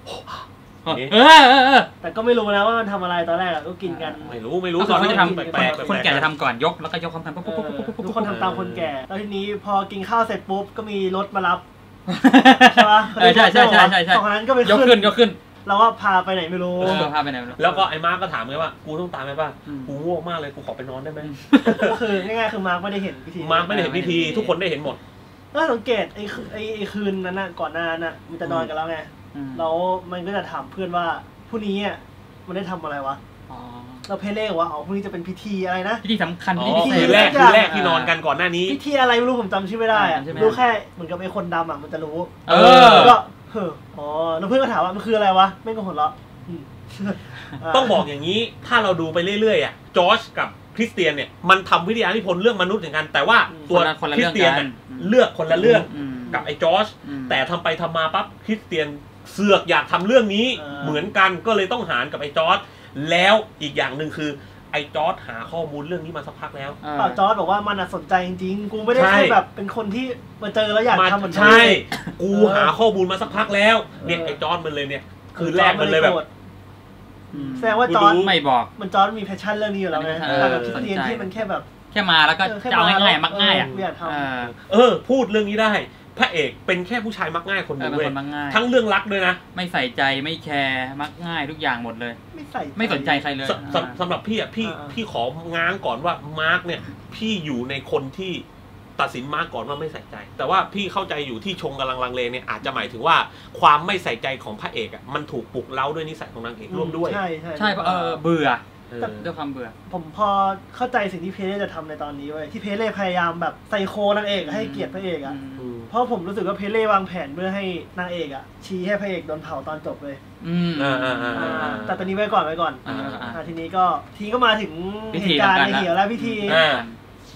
แต่ก็ไม่รู้นะว่ามันทำอะไรตอนแรกก็กินกันไม่รู้ตอนที่จะทำแปลกๆคนแก่จะทำก่อนยกแล้วก็ยกคำทันทุกคนทำตามคนแก่แล้วทีนี้พอกินข้าวเสร็จปุ๊บก็มีรถมารับใช่ปะใช่ของนั้นก็ไปยกขึ้นเราว่าพาไปไหนไม่รู้พาไปไหนแล้วก็ไอ้มาร์กก็ถามไงว่ากูต้องตามไหมป่ะกูง่วงมากเลยกูขอไปนอนได้ไหมก็คือง่ายๆคือมาร์กไม่ได้เห็นพิธีมาร์กไม่ได้เห็นพิธีทุกคนได้เห็นหมดถ้าสังเกตไอ้คืนนั้นน่ะก่อนหน้านั้นน่ะมันจะนอนกันแล้วไงแล้วมันก็จะถามเพื่อนว่าผู้นี้อ่ะมันได้ทำอะไรวะเราเพลเล่ว่าพรุ่งนี้จะเป็นพิธีอะไรนะพิธีสำคัญพิธีแรกที่นอนกันก่อนหน้านี้พิธีอะไรไม่รู้ผมจำชื่อไม่ได้รู้แค่เหมือนกับไอ้คนดำอ่ะมันจะรู้ก็แล้วเพื่อนก็ถามว่ามันคืออะไรวะไม่ก็หัวเราะต้องบอกอย่างนี้ถ้าเราดูไปเรื่อยๆอ่ะจอร์จกับคริสเตียนเนี่ยมันทำวิทยานิพนธ์เรื่องมนุษย์เหมือนกันแต่ว่าตัวคริสเตียนเลือกคนละเรื่องกับไอ้จอร์จแต่ทำไปทำมาปั๊บคริสเตียนเสือกอยากทำเรื่องนี้เหมือนกันก็เลยต้องหารกับไอ้จอร์จแล้วอีกอย่างหนึ่งคือไอ้จอร์จหาข้อมูลเรื่องนี้มาสักพักแล้วจอร์จบอกว่ามันสนใจจริงๆกูไม่ได้แค่แบบเป็นคนที่มาเจอแล้วอยากทำเหมือนใช่กูหาข้อมูลมาสักพักแล้วเนี่ยไอ้จอร์จมันเลยเนี่ยคือแรกมันเลยแบบแสดงว่าจอร์จไม่บอกมันจอร์จมีแพชชั่นเรื่องนี้อยู่แล้วไงแต่แบบคริสเตียนที่มันแค่แบบแค่มาแล้วก็จะเอาง่ายๆมักง่ายอ่ะพูดเรื่องนี้ได้พระเอกเป็นแค่ผู้ชายมักง่ายคนหนึ่งเว้ยทั้งเรื่องรักด้วยนะไม่ใส่ใจไม่แคร์มักง่ายทุกอย่างหมดเลยไม่สนใจใครเลยสำหรับพี่อ่ะพี่ของ้างก่อนว่ามาร์กเนี่ยพี่อยู่ในคนที่ตัดสินมาร์กก่อนว่าไม่ใส่ใจแต่ว่าพี่เข้าใจอยู่ที่ชงกำลังลังเลเนี่ยอาจจะหมายถึงว่าความไม่ใส่ใจของพระเอกอ่ะมันถูกปลุกเร้าด้วยนิสัยของนางเอกร่วมด้วยใช่เบื่อด้วยความเบื่อผมพอเข้าใจสิ่งที่เพเล่จะทำในตอนนี้เว้ยที่เพเล่พยายามแบบไซโคนางเอกให้เกียรติพระเอกอ่ะเพราะผมรู้สึกว่าเพเล่วางแผนเพื่อให้นางเอกอ่ะชี้ให้พระเอกโดนเผาตอนจบเลยแต่ตอนนี้ไว้ก่อนทีนี้ก็มาถึงเหตุการณ์ในเหี่ยวและพิธี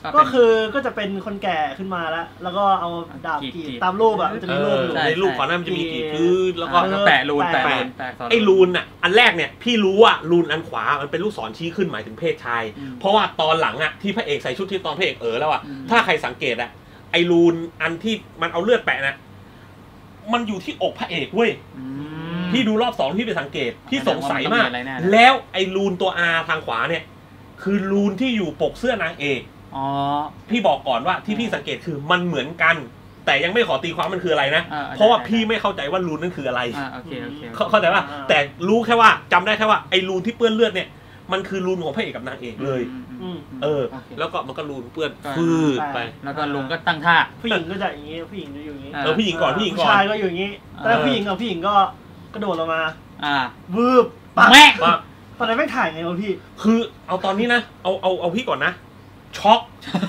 ก็คือก็จะเป็นคนแก่ขึ้นมาแล้วก็เอาดาบกรีดตามรูปอ่ะมันจะมีรูปในรูปก่อนหน้ามันจะมีกรีดพื้นแล้วก็แปะรูนไอ้รูนอ่ะอันแรกเนี่ยพี่รู้ว่ารูนอันขวามันเป็นลูกศรชี้ขึ้นหมายถึงเพศชายเพราะว่าตอนหลังอ่ะที่พระเอกใส่ชุดที่ตอนพระเอกแล้วอ่ะถ้าใครสังเกตอ่ะไอ้รูนอันที่มันเอาเลือดแปะนะมันอยู่ที่อกพระเอกเว้ยพี่ดูรอบ2พี่ไปสังเกตพี่สงสัยมากแล้วไอ้รูนตัว R ทางขวาเนี่ยคือรูนที่อยู่ปกเสื้อนางเอกพี่บอกก่อนว่าที่พี่สังเกตคือมันเหมือนกันแต่ยังไม่ขอตีความมันคืออะไรนะเพราะว่าพี่ไม่เข้าใจว่ารูนนั่นคืออะไรเข้าใจว่าแต่รู้แค่ว่าจำได้แค่ว่าไอ้รูนที่เปื้อนเลือดเนี่ยมันคือรูนของพระเอกกับนางเอกเลยแล้วก็มันก็รูนเปื้อนฟืดไปแล้วก็ลุงก็ตั้งท่าผู้หญิงก็จะอย่างนี้ผู้หญิงจะอยู่อย่างนี้ผู้หญิงก่อนผู้ชายก็อยู่อย่างนี้แต่ผู้หญิงก็กระโดดลงมาวืบแม่ตอนนั้นไม่ถ่ายไงวะพี่คือเอาตอนนี้นะเอาพี่ก่อนนะช็อก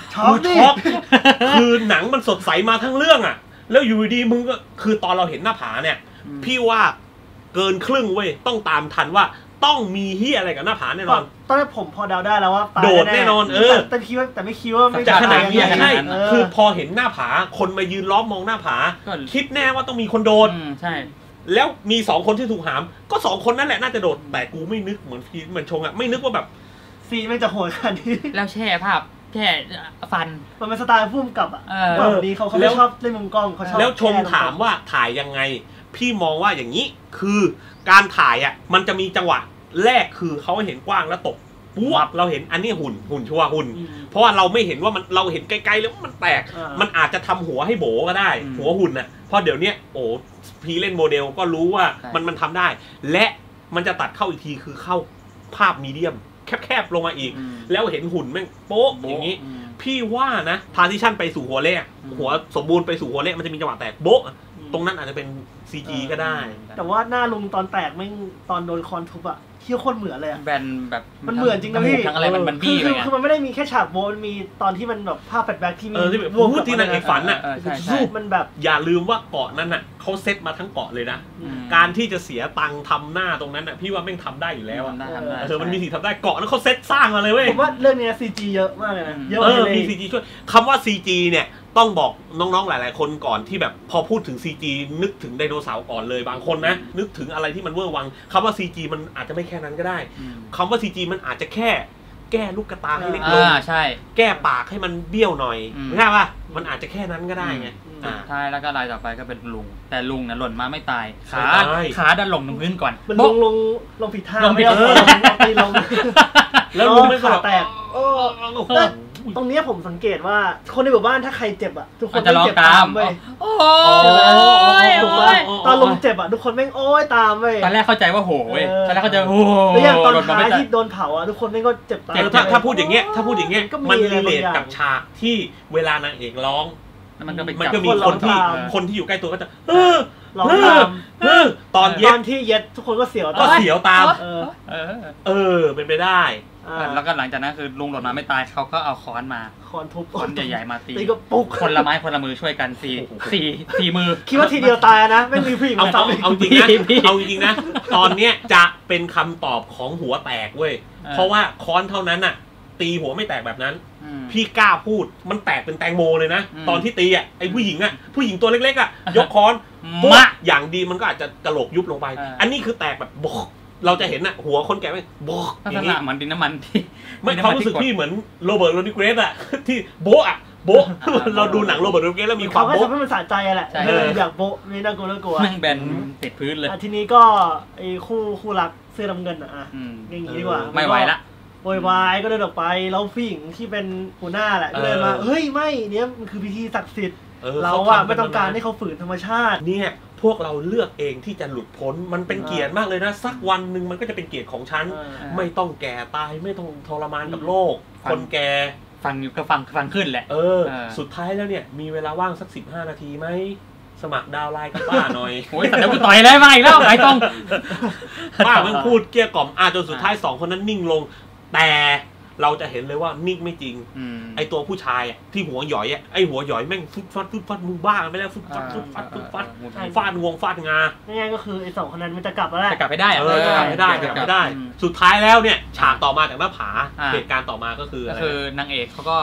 คือหนังมันสดใสมาทั้งเรื่องอ่ะแล้วอยู่ดีมึงก็คือตอนเราเห็นหน้าผาเนี่ยพี่ว่าเกินครึ่งเว้ยต้องตามทันว่าต้องมีเหี้ยอะไรกับหน้าผาแน่นอนตอนนี้ผมพอเดาได้แล้วว่าโดดแน่นอนแต่คิดว่าแต่ไม่คิดว่าไม่จะขนาดนี้ใช่คือพอเห็นหน้าผาคนมายืนล้อมมองหน้าผาคิดแน่ว่าต้องมีคนโดดใช่แล้วมี2คนที่ถูกหามก็2คนนั่นแหละน่าจะโดดแต่กูไม่นึกเหมือนพีเหมือนชงอ่ะไม่นึกว่าแบบซีไม่จะโหดขนาดนี้แล้วแช่ภาพแช่ฟันมันเป็นสไตล์พุ่มกับอ่ะแบบนี้เขาไม่ชอบเล่นมุมกล้องเขาชอบแล้วชงถามว่าถ่ายยังไงพี่มองว่าอย่างนี้คือการถ่ายอ่ะมันจะมีจังหวะแรกคือเขาเห็นกว้างแล้วตกปุ๊บเราเห็นอันนี้หุ่นชัวร์หุ่นเพราะว่าเราไม่เห็นว่ามันเราเห็นไกลๆแล้วมันแตกมันอาจจะทำหัวให้โบก็ได้หัวหุ่นน่ะเพราะเดี๋ยวนี้โอ้พีเล่นโมเดลก็รู้ว่ามันทำได้และมันจะตัดเข้าอีกทีคือเข้าภาพมีเดียมแคบๆลงมาอีกแล้วเห็นหุ่นแม่งโป๊ะอย่างนี้พี่ว่านะทรานซิชั่นไปสู่หัวเละหัวสมบูรณ์ไปสู่หัวเละมันจะมีจังหวะแตกโบ๊ะตรงนั้นอาจจะเป็น CG ก็ได้แต่ว่าหน้าลุงตอนแตกแม่งตอนโดนคอนทุบอะเที่ยวโคตรเหมือนเลยอะแบนแบบมันเหมือนจริงนะพี่ทั้งอะไรมันบี้เลยคือมันไม่ได้มีแค่ฉากโบมันมีตอนที่มันแบบภาพแฟลชแบ็กที่มีวงที่นางเอกฝันอะรูปมันแบบอย่าลืมว่าเกาะนั้นอะเขาเซตมาทั้งเกาะเลยนะการที่จะเสียตังค์ทำหน้าตรงนั้นอะพี่ว่าแม่งทำได้อยู่แล้วมันมีสิทธิ์ทำได้เกาะนั้นเขาเซตสร้างมาเลยเว้ยผมว่าเรื่องนี้ CG เยอะมากเลยนะเยอะเลยมี CG ช่วยคำว่า CG เนี่ยต้องบอกน้องๆหลายๆคนก่อนที่แบบพอพูดถึง CG นึกถึงไดโนเสาร์ก่อนเลยบางคนนะนึกถึงอะไรที่มันเวอร์วังคำว่า CG มันอาจจะไม่แค่นั้นก็ได้คำว่า CG มันอาจจะแค่แก้ลูกกระตาให้เล็กลงใช่แก้ปากให้มันเบี้ยวหน่อยไม่ใช่ป่ะมันอาจจะแค่นั้นก็ได้ไงใช่แล้วก็รายต่อไปก็เป็นลุงแต่ลุงเนี่ยหล่นมาไม่ตายขาดันลงพื้นก่อนมันลงผิดท่าลงผิดลงแล้วลุงไม่ขาแตกตรงนี้ผมสังเกตว่าคนในหมู่บ้านถ้าใครเจ็บอ่ะทุกคนไม่เจ็บตามเว้ยถูกป่ะตอนลงเจ็บอ่ะทุกคนแม่งโอ้ยตามเว้ยตอนแรกเข้าใจว่าโหเว้ยตอนแรกเข้าใจโหแล้วอย่างตอนท้ายที่โดนเผาอ่ะทุกคนแม่งก็เจ็บตามถ้าพูดอย่างเงี้ยมันรีเลทกับฉากที่เวลานางเอกร้องมันก็มีคนที่อยู่ใกล้ตัวก็จะร้องตามตอนที่เย็ดทุกคนก็เสียวตามเป็นไปได้แล้วก็หลังจากนั้นคือลุงหล่นมาไม่ตายเขาก็เอาค้อนมาค้อนทุบค้อนใหญ่ๆมาตีก็ปุ๊กคนละไม้คนละมือช่วยกันสี่มือคิดว่าทีเดียวตายนะไม่มีผู้หญิงมาซ้ำเอาจริงนะตอนเนี้ยจะเป็นคำตอบของหัวแตกเว้ยเพราะว่าค้อนเท่านั้นน่ะตีหัวไม่แตกแบบนั้นพี่กล้าพูดมันแตกเป็นแตงโมเลยนะตอนที่ตีอ่ะไอ้ผู้หญิงตัวเล็กๆอ่ะยกค้อนมะอย่างดีมันก็อาจจะกระโหลกยุบลงไปอันนี้คือแตกแบบบกเราจะเห็นน่ะหัวคนแก่ไม่บอกอย่างนี้เหมือนดินน้ำมันที่ไม่ความรู้สึกพี่เหมือนโรเบิร์ตโรดริเกสอ่ะที่โบะเราดูหนังโรเบิร์ตโรดริเกสแล้วมีความโบะเขาทำให้มันสะใจแหละอยากโบะไม่น่ากลัวแม่งแบนติดพื้นเลยทีนี้ก็ไอ้คู่รักเสื้อดำเงินอ่ะอย่างนี้ดีกว่าไม่ไหวละโวยวายก็เดินออกไปแล้วผู้หญิงที่เป็นหัวหน้าแหละก็เดินมาเฮ้ยไม่เนี่ยมันคือพิธีศักดิ์สิทธิ์เราอะไม่ต้องการให้เขาฝืนธรรมชาติเนี่ยพวกเราเลือกเองที่จะหลุดพ้นมันเป็นเกียรติมากเลยนะสักวันหนึ่งมันก็จะเป็นเกียรติของฉันไม่ต้องแก่ตายไม่ต้องทรมานกับโลกคนแก่ฟังอยู่ก็ฟังขึ้นแหละสุดท้ายแล้วเนี่ยมีเวลาว่างสัก15 นาทีไหมสมัครดาวไลน์กับป้าหน่อยโอ้ยแต่เดี๋ยวกูต่อยได้มาอีกแล้วไอ้ต้องป้ามันพูดเกลี้ยกล่อมจนสุดท้าย2คนนั้นนิ่งลงแต่เราจะเห็นเลยว่านิ่งไม่จริงไอตัวผู้ชายที่หัวหย่อยไอหัวหย่อยแม่งฟุดฟัดมึงบ้าไม่แล้วฟุดฟัดฟาดงวงฟาดงาง่ายๆก็คือไอ2คนนั้นมันจะกลับมาได้จะกลับไปได้จะกลับไม่ได้สุดท้ายแล้วเนี่ยฉากต่อมาจากหน้าผาเหตุการณ์ต่อมาก็คือนางเอกเขาก็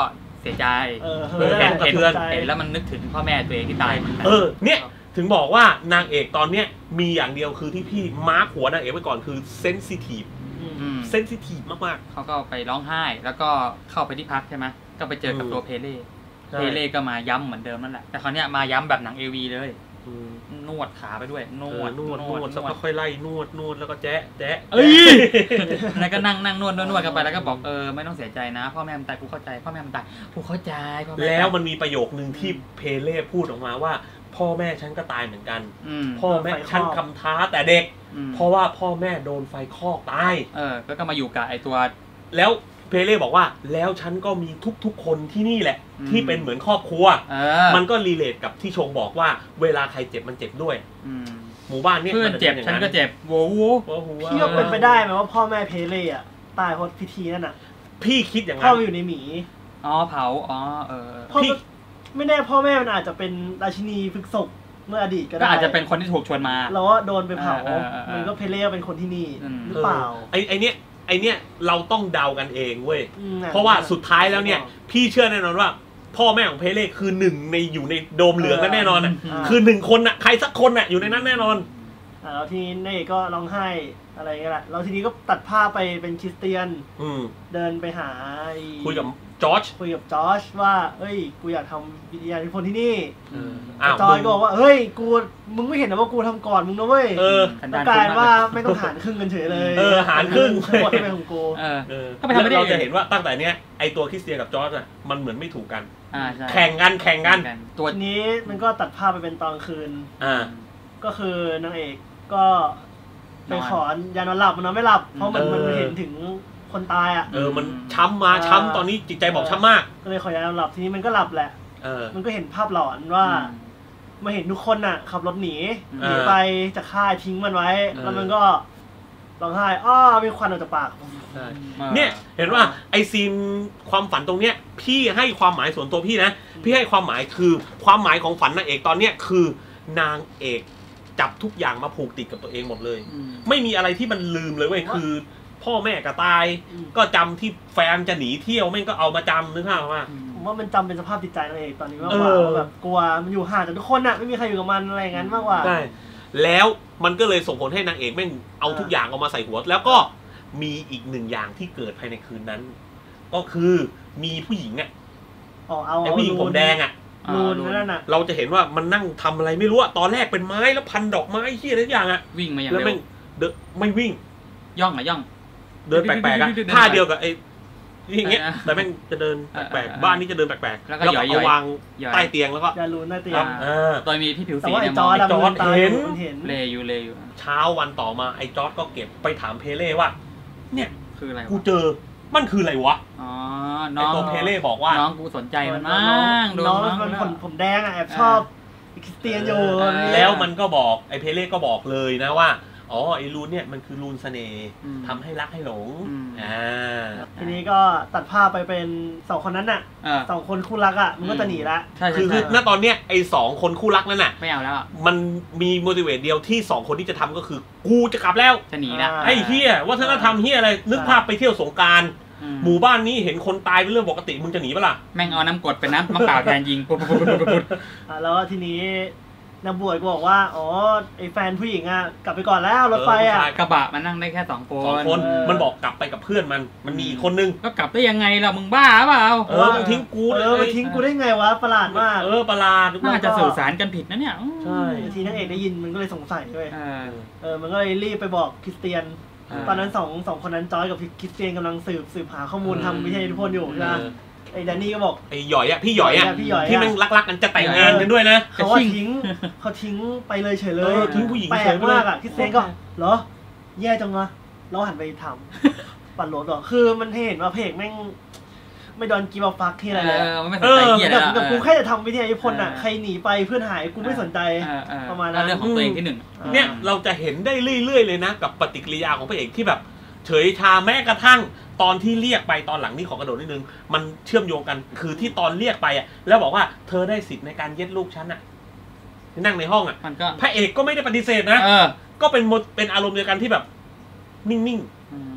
เสียใจเห็นแล้วมันนึกถึงพ่อแม่ตัวเองที่ตายเนี่ยถึงบอกว่านางเอกตอนเนี้ยมีอย่างเดียวคือที่พี่มาร์คหัวนางเอกไว้ก่อนคือเซนซิทีฟมากๆเขาก็ไปร้องไห้แล้วก็เข้าไปที่พักใช่ไหมก็ไปเจอกับตัวเพเล่ก็มาย้ำเหมือนเดิมนั่นแหละแต่คราวนี้มาย้ำแบบหนังAVเลยนวดขาไปด้วยนวดแล้วก็ค่อยไล่นวดแล้วก็แจ๊ะแล้วก็นั่งนวดกันไปแล้วก็บอกไม่ต้องเสียใจนะพ่อแม่มันตายกูเข้าใจพ่อแม่มันตายกูเข้าใจแล้วมันมีประโยคนึงที่เพเล่พูดออกมาว่าพ่อแม่ฉันก็ตายเหมือนกันพ่อแม่ฉันคำท้าแต่เด็กเพราะว่าพ่อแม่โดนไฟคลอกตายแล้วก็มาอยู่กับไอตัวแล้วเพเล่บอกว่าแล้วฉันก็มีทุกคนที่นี่แหละที่เป็นเหมือนครอบครัวมันก็รีเลทกับที่ชงบอกว่าเวลาใครเจ็บมันเจ็บด้วยหมู่บ้านนี้เพื่อนเจ็บฉันก็เจ็บโว้โหพี่ก็เป็นไปได้ไหมว่าพ่อแม่เพเล่อะตายเพราะพิธีนั่นอะพี่คิดอย่างนั้นพ่ออยู่ในหมีเผาพี่ไม่แน่พ่อแม่มันอาจจะเป็นราชินีฝึกศพเมื่ออดีตก็ได้ก็อาจจะเป็นคนที่ถูกชวนมาแล้วโดนไปเผามันก็เพเล่เป็นคนที่นี่หรือเปล่าไอเนี้ยเราต้องเดากันเองเว้ยเพราะว่าสุดท้ายแล้วเนี่ยพี่เชื่อแน่นอนว่าพ่อแม่ของเพเล่คือหนึ่งในอยู่ในโดมเหลืองนั้นแน่นอนคือหนึ่งคนน่ะใครสักคนน่ะอยู่ในนั้นแน่นอนแล้วทีนี้เน่ก็ร้องไห้อะไรเงี้ยแหละแล้วทีนี้ก็ตัดภาพไปเป็นคริสเตียนเดินไปหาคุยกับจอร์จว่าเอ้ยกูอยากทำวิทยานิพนธ์ที่นี่จอร์จก็บอกว่าเฮ้ยมึงไม่เห็นนะว่ากูทำก่อนมึงนะเว้ยกลายว่าไม่ต้องหารครึ่งกันเฉยเลยหารครึ่งหมดไปของกูก็ไปทำไม่ได้เราจะเห็นว่าตั้งแต่เนี้ยไอตัวคริสเตียนกับจอร์จอ่ะมันเหมือนไม่ถูกกันแข่งกันตัวนี้มันก็ตัดภาพไปเป็นตอนคืนก็คือนางเอกก็ไปขอยานอนหลับมันนอนไม่หลับเพราะมันเห็นถึงคนตายอ่ะมันช้ำตอนนี้จิตใจบอกช้ำมากก็เลยขอยานอนหลับทีนี้มันก็หลับแหละมันก็เห็นภาพหลอนว่ามาเห็นทุกคนน่ะขับรถหนีไปจากค่ายทิ้งมันไว้แล้วมันก็ร้องไห้มีควันออกจากปากเนี่ยเห็นว่าไอซีนความฝันตรงเนี้ยพี่ให้ความหมายส่วนตัวพี่นะพี่ให้ความหมายคือความหมายของฝันนางเอกตอนเนี้ยคือนางเอกจับทุกอย่างมาผูกติดกับตัวเองหมดเลยไม่มีอะไรที่มันลืมเลยเว้ยคือพ่อแม่ก็ตายก็จำที่แฟนจะหนีเที่ยวแม่งก็เอามาจำนึกภาพว่าผมว่ามันจำเป็นสภาพจิตใจนั่นเองตอนนี้มากกว่าแบบกลัวมันอยู่ห่างจากทุกคนน่ะไม่มีใครอยู่กับมันอะไรงั้นมากกว่าใช่แล้วมันก็เลยส่งผลให้นางเอกแม่งเอาทุกอย่างเอามาใส่หัวแล้วก็มีอีกหนึ่งอย่างที่เกิดภายในคืนนั้นก็คือมีผู้หญิงอ่ะไอ้ผู้หญิงผมแดงอ่ะเราจะเห็นว่ามันนั่งทำอะไรไม่รู้อะตอนแรกเป็นไม้แล้วพันดอกไม้ที่อะไรทุกอย่างอะวิ่งมาอย่างเร็วแล้วไม่วิ่งย่องเดินแปลกๆอะท่าเดียวกับไอ้อย่างเงี้ยแต่แม่งจะเดินแปลกๆบ้านนี้จะเดินแปลกๆแล้วก็เอาวางใต้เตียงแล้วก็จะรูนใต้เตียงโดยมีพี่ผิวสีจอร์จเห็นเลอยู่เช้าวันต่อมาไอ้จอร์จก็เก็บไปถามเพเล่ว่าเนี่ยคืออะไรกูเจอมันคืออะไรวะน้องตัวเพเล่บอกว่าน้องกูสนใจมันมากน้องมันผมแดงอ่ะแอบชอบคริสเตียนอยู่แล้วมันก็บอกไอ้เพเล่ก็บอกเลยนะว่าไอ้รูนเนี่ยมันคือรูนเสน่ห์ทำให้รักให้หลงทีนี้ก็ตัดภาพไปเป็น2คนนั้นน่ะ2คนคู่รักอ่ะมันก็จะหนีละคือณตอนเนี้ยไอ้2คนคู่รักนั่นน่ะไม่เอาแล้วมันมีโมดิเวตเดียวที่2คนที่จะทำก็คือกูจะกลับแล้วจะหนีละไอ้เฮียวัฒนธรรมเฮียอะไรนึกภาพไปเที่ยวสงกรานต์หมู่บ้านนี้เห็นคนตายเป็นเรื่องปกติมึงจะหนีปะล่ะแม่งเอาน้ำกรดเป็นน้ำมะพร้าวแทนยิงปุ๊บแล้วทีนี้นางบวยก็บอกว่าไอ้แฟนผู้หญิงอ่ะกลับไปก่อนแล้วรถไฟอ่ะกระบะมันนั่งได้แค่2 คนมันบอกกลับไปกับเพื่อนมันมีคนนึงก็กลับได้ยังไงล่ะมึงบ้าเปล่ามันทิ้งกูมันทิ้งกูได้ไงวะประหลาดมากประหลาดน่าจะสื่อสารกันผิดนะเนี่ยใช่ทีนางเอกได้ยินมันก็เลยสงสัยด้วยมันก็เลยรีบไปบอกคริสเตียนตอนนั้นสองคนนั้นจอยกับคริสเตียนกำลังสืบหาข้อมูลทำวิทยานิพนธ์อยู่ใช่ไหมไอ้แดนนี่ก็บอกไอ้หยอยอ่ะพี่หยอยอ่ะที่มันรักๆกันจะแต่งงานกันด้วยนะเขาทิ้งไปเลยเฉยเลยทิ้งผู้หญิงแปลกมากอ่ะคริสเตียนก็เหรอแย่จังวะเราหันไปทำปั่นรถหรอคือมันเห็นว่าเพลงแม่งไม่โดนกีบฟักที่อะไรเลยไม่สนใจเหี้ยแล้วกับกูแค่จะทำวิทยานิพนธ์อ่ะใครหนีไปเพื่อนหายกูไม่สนใจประมาณนั้นเรื่องของตัวเองที่1 เนี่ยเราจะเห็นได้เรื่อยๆเลยนะกับปฏิกิริยาของพระเอกที่แบบเฉยชาแม้กระทั่งตอนที่เรียกไปตอนหลังนี่ขอกระโดดนิดนึงมันเชื่อมโยงกันคือที่ตอนเรียกไปอ่ะแล้วบอกว่าเธอได้สิทธิ์ในการเย็ดลูกฉันอ่ะนั่งในห้องอ่ะพระเอกก็ไม่ได้ปฏิเสธนะก็เป็นอารมณ์เดียวกันที่แบบนิ่งๆ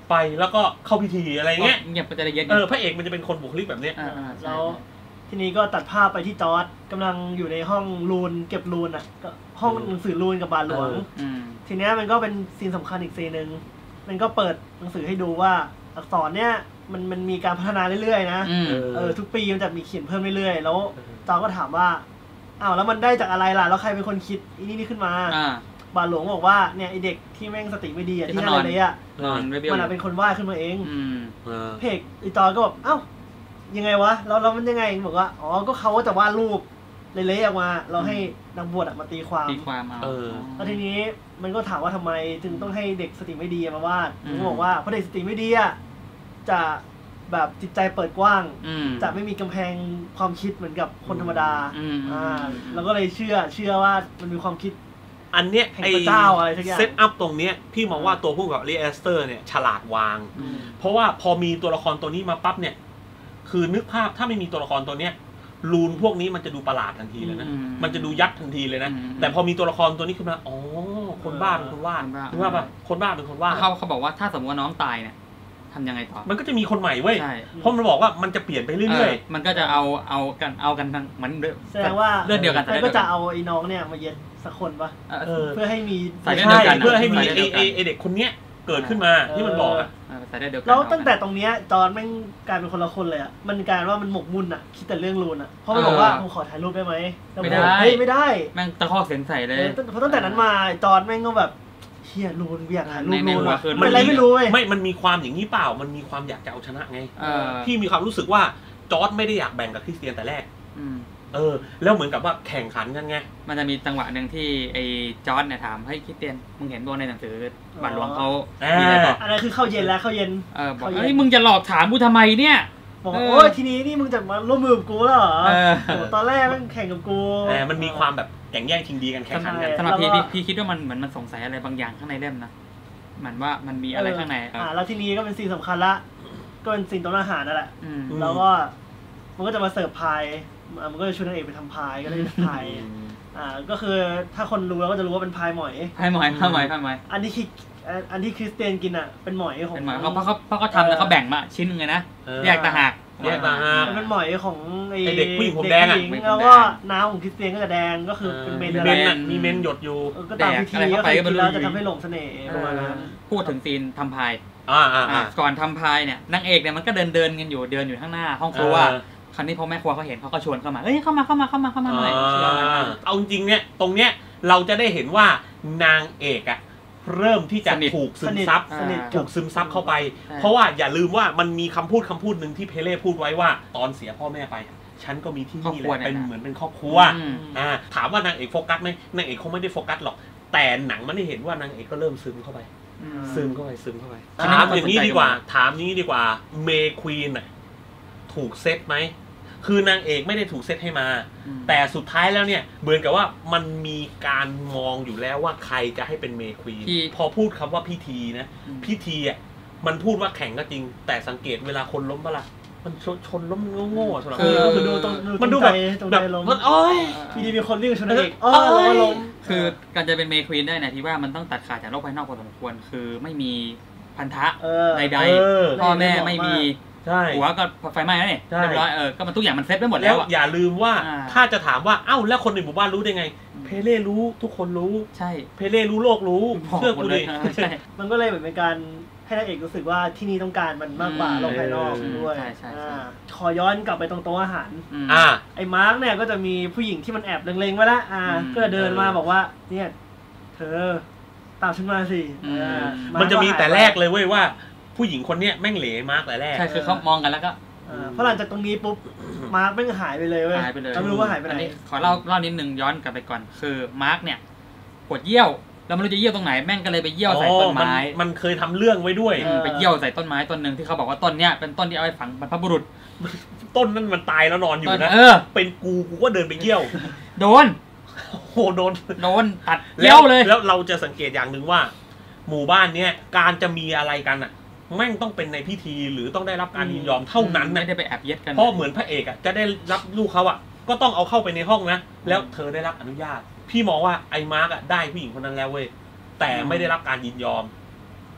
ไปแล้วก็เข้าพิธีอะไรเงี้ยเงียบก็จะได้เย็นพระเอกมันจะเป็นคนบุคลิกแบบเนี้ยแล้วทีนี้ก็ตัดภาพไปที่จอร์จกำลังอยู่ในห้องรูนเก็บรูนอ่ะก็ห้องหนังสือรูนกับบาทหลวงทีนี้มันก็เป็นซีนสำคัญอีกซีนนึงมันก็เปิดหนังสือให้ดูว่าอักษรเนี้ยมันมีการพัฒนาเรื่อยๆนะทุกปีมันจะมีเขียนเพิ่มเรื่อยๆแล้วจอร์จก็ถามว่าอ้าวแล้วมันได้จากอะไรล่ะแล้วใครเป็นคนคิดอีนี่ขึ้นมาบาทหลวงบอกว่าเนี่ยไอเด็กที่แม่งสติไม่ดีอ่ะที่นั่นเลยอ่ะมันเป็นคนวาดขึ้นมาเองเพกไอจอร์จก็แบบเอ้ายังไงวะแล้วมันยังไงบอกว่าอ๋อก็เขาจะวาดรูปเละๆออกมาเราให้นักบวชมาตีความแล้วทีนี้มันก็ถามว่าทำไมถึงต้องให้เด็กสติไม่ดีมาวาดผมบอกว่าเพราะเด็กสติไม่ดีอ่ะจะแบบจิตใจเปิดกว้างจะไม่มีกำแพงความคิดเหมือนกับคนธรรมดาแล้วก็เลยเชื่อว่ามันมีความคิดอันเนี้ยไอ้เซตอัพตรงเนี้ยพี่มองว่าตัวผู้กับลีแอสเตอร์เนี่ยฉลาดวางเพราะว่าพอมีตัวละครตัวนี้มาปั๊บเนี่ยคือนึกภาพถ้าไม่มีตัวละครตัวเนี้ยรูนพวกนี้มันจะดูประหลาดทันทีเลยนะมันจะดูยักษ์ทันทีเลยนะแต่พอมีตัวละครตัวนี้ขึ้นมาอ๋อคนบ้าเป็นคนวาดนึกว่าป่ะคนบ้าเป็นคนวาดเขาบอกว่าถ้าสมมติว่าน้องตายเนี่ยทำยังไงต่อมันก็จะมีคนใหม่เว้ยเพราะมันบอกว่ามันจะเปลี่ยนไปเรื่อยๆมันก็จะเอากันทั้งมันแสดงว่าเลือดเดียวกันก็จะเอาไอ้น้องเนี่ยมาเย็ดสักคนป่ะเพื่อให้มีใช่เพื่อให้มีไอเด็กคนเนี้ยเกิดขึ้นมาที่มันบอกอะแล้วตั้งแต่ตรงเนี้ยจอนแม่งกลายเป็นคนละคนเลยอะมันกลายว่ามันหมกมุ่นอะคิดแต่เรื่องรูนอะเพราะมันบอกว่าผมขอถ่ายรูปได้ไหมไม่ได้แม่งตะคอกเสียงใส่เลยเพราะตั้งแต่นั้นมาจอนแม่งก็แบบเฮียรูนอยากถ่ายรูปรูนมันอะไรไม่รู้ไม่มันมีความอย่างนี้เปล่ามันมีความอยากจะเอาชนะไงพี่มีความรู้สึกว่าจอร์จไม่ได้อยากแบ่งกับคริสเตียนแต่แรกแล้วเหมือนกับว่าแข่งขันกันไงมันจะมีจังหวะหนึ่งที่ไอ้จอร์จเนี่ยถามให้คริสเตียนมึงเห็นตัวในหนังสือบาทหลวงเขามีอะไรต่ออะไรคือเข้าเย็นแล้วเข้าเย็นบอกเฮ้ยมึงจะหลอกถามกูทำไมเนี่ยบอกโอ้ยทีนี้นี่มึงจะมาร่วมมือกับกูแล้วเหรอตอนแรกมันแข่งกับกูมันมีความแบบแข่งแย่งชิงดีกันแข่งขันกันสำหรับพี่คิดว่ามันเหมือนมันสงสัยอะไรบางอย่างข้างในเล่มนะเหมือนว่ามันมีอะไรข้างในแล้วทีนี้ก็เป็นซีนสำคัญละก็เป็นซีนตรงอาหารนั่นแหละแล้วก็มันก็จะมาเสิร์ฟพายมันก็จะชวนนางเอกไปทำพายก็เลยพายก็คือถ้าคนรู้แล้วก็จะรู้ว่าเป็นพายหมอยอันที่คริสเตียนกินอ่ะเป็นหมอยของเพราะเขาทำแล้วเขาแบ่งมาชิ้นนึงไงนะแยกต่างหากเป็นหมอยของไอเด็กผู้หญิงผมแดงแล้วก็น้ำของคริสเตียนก็จะแดงก็คือเป็นเมนอะไรมีเมนหยดอยู่ก็ตามพิธีก็คือกินแล้วจะทำให้หลงเสน่ห์ประมาณนั้นพูดถึงซีนทำพายก่อนทำพายเนี่ยนางเอกเนี่ยมันก็เดินกันอยู่ข้างหน้าห้องครัวคราวนี้พอแม่ครัวเขาเห็นเขาก็ชวนเข้ามาเอ้ยเข้ามาหน่อยเอาจริงเนี่ยตรงเนี้ยเราจะได้เห็นว่านางเอกอะเริ่มที่จะถูกซึมซับเข้าไปเพราะว่าอย่าลืมว่ามันมีคำพูดหนึ่งที่เพเล่พูดไว้ว่าตอนเสียพ่อแม่ไปฉันก็มีที่นี่แหละเป็นเหมือนเป็นครอบครัวถามว่านางเอกโฟกัสไหมนางเอกคงไม่ได้โฟกัสหรอกแต่หนังมันได้เห็นว่านางเอกก็เริ่มซึมเข้าไปซึมเข้าไปถามอย่างนี้ดีกว่าเมย์ควีนน่ะถูกเซตไหมคือนางเอกไม่ได้ถูกเซตให้มาแต่สุดท้ายแล้วเนี่ยเหมือนกับว่ามันมีการมองอยู่แล้วว่าใครจะให้เป็นเมย์ควีนพอพูดคำว่าพิธีนะพิธีอ่ะมันพูดว่าแข่งก็จริงแต่สังเกตเวลาคนล้มเปล่ามันชนล้มโง่ๆสำหรับคือดูตรงมันดูแบบมันโอ้ยพีดีมีคนวิ่งชนเอกล้มคือการจะเป็นเมย์ควีนได้เนี่ยที่ว่ามันต้องตัดขาดจากโลกภายนอกพอสมควรคือไม่มีพันธะใดๆพ่อแม่ไม่มีหัวก็ไฟไหม้แล้วนี่เรียบร้อยก็มันทุกอย่างมันเซ็ตไปหมดแล้วอย่าลืมว่าถ้าจะถามว่าเอ้าแล้วคนในหมู่บ้านรู้ได้ไงเพเล่รู้ทุกคนรู้ใช่เพเล่รู้โลกรู้เชื่อกูดิมันก็เลยเหมือนเป็นการให้นางเอกรู้สึกว่าที่นี่ต้องการมันมากกว่าโลกภายนอกด้วยขอย้อนกลับไปตรงโต๊ะอาหารไอ้มาร์กเนี่ยก็จะมีผู้หญิงที่มันแอบเล็งๆไว้ละก็เดินมาบอกว่าเนี่ยเธอตามฉันมาสิมันจะมีแต่แรกเลยเว้ยว่าผู้หญิงคนเนี้ยแม่งเหล่มากแต่แรกใช่คือเขามองกันแล้วก็เพราะหลังจากตรงนี้ปุ๊บมาร์กแม่งหายไปเลยเว้ยหายไปเลยไม่รู้ว่าหายไปไหนขอเล่านิดนึงย้อนกลับไปก่อนคือมาร์กเนี่ยปวดเยี่ยวแล้วไม่รู้จะเยี่ยวตรงไหนแม่งก็เลยไปเยี่ยวใส่ต้นไม้มันเคยทำเรื่องไว้ด้วยไปเยี่ยวใส่ต้นไม้ต้นนึงที่เขาบอกว่าต้นเนี้ยเป็นต้นที่เอาไปฝังบรรพบุรุษต้นนั้นมันตายแล้วนอนอยู่นะเป็นกูก็เดินไปเยี่ยวโดนโดนตัดเยี่ยวเลยแล้วเราจะสังเกตอย่างหนึ่งว่าหมู่บ้านเนี้ยการจะมีอะไรกันอ่ะแม่งต้องเป็นในพิธีหรือต้องได้รับการยินยอมเท่านั้นนะไม่ได้ไปแอบเย็ดกันเพราะเหมือนพระเอกอ่ะจะได้รับลูกเขาอ่ะก็ต้องเอาเข้าไปในห้องนะแล้วเธอได้รับอนุญาตพี่มองว่าไอ้มาร์กอ่ะได้ผู้หญิงคนนั้นแล้วเว้ยแต่ไม่ได้รับการยินยอม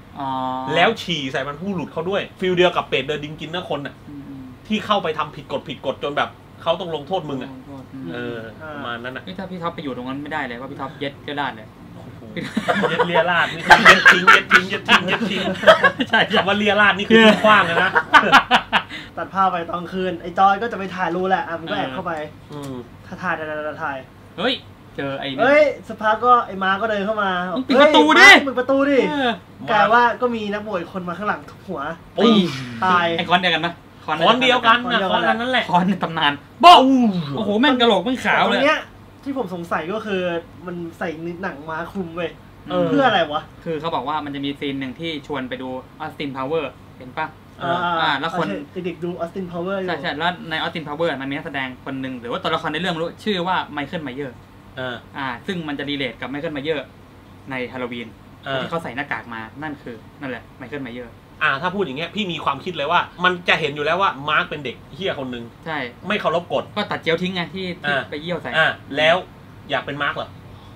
แล้วฉี่ใส่มันผู้หลุดเขาด้วยฟิลเดียวกับเป็ดเดินดิงกินนะคนอ่ะที่เข้าไปทำผิดกฎจนแบบเขาต้องลงโทษมึงอ่ะประมาณนั้นอ่ะถ้าพี่ท็อปไปอยู่ตรงนั้นไม่ได้เลยว่าพี่ท็อปเย็ดก็ได้เลยเย็ดเลียราดนี่คือเย็ดทิ้งใช่คำว่าเลียราดนี่คือคว้างเลยนะตัดภาพไปตอนคืนไอ้จอยก็จะไปถ่ายรูแหละมันก็แอบเข้าไปถ่ายเฮ้ยเจอไอ้เฮ้ยสักพักก็ไอ้มาก็เดินเข้ามาปิดประตูดิปิดประตูดิกลายว่าก็มีนักบวชคนมาข้างหลังทุบหัวตายไอ้คอนเดียวกันปะคอนเดียวกันนะคอนนั่นแหละคอนในตำนานบ้าโอ้โหแม่งกระโหลกแม่งขาวเลยที่ผมสงสัยก็คือมันใส่หนังม้าคลุมเว้ยเพื่ออะไรวะคือเขาบอกว่ามันจะมีซีนหนึ่งที่ชวนไปดูออสตินพาวเวอร์เห็นปะแล้วคนเด็กดูออสตินพาวเวอร์ใช่แล้วในออสตินพาวเวอร์มันมีนักแสดงคนหนึ่งหรือว่าตัวละครในเรื่องรู้ชื่อว่าไมเคิลไมเยอร์ซึ่งมันจะรีเลทกับไมเคิลไมเยอร์ในฮาโลวีนที่เขาใส่หน้ากากมานั่นแหละไมเคิลไมเยอร์ถ้าพูดอย่างเงี้ยพี่มีความคิดเลยว่ามันจะเห็นอยู่แล้วว่ามาร์คเป็นเด็กเหี้ยคนนึงใช่ไม่เคารพกฎก็ตัดเจียวทิ้งไงที่ไปเยี่ยวใส่แล้วอยากเป็นมาร์คเหรอ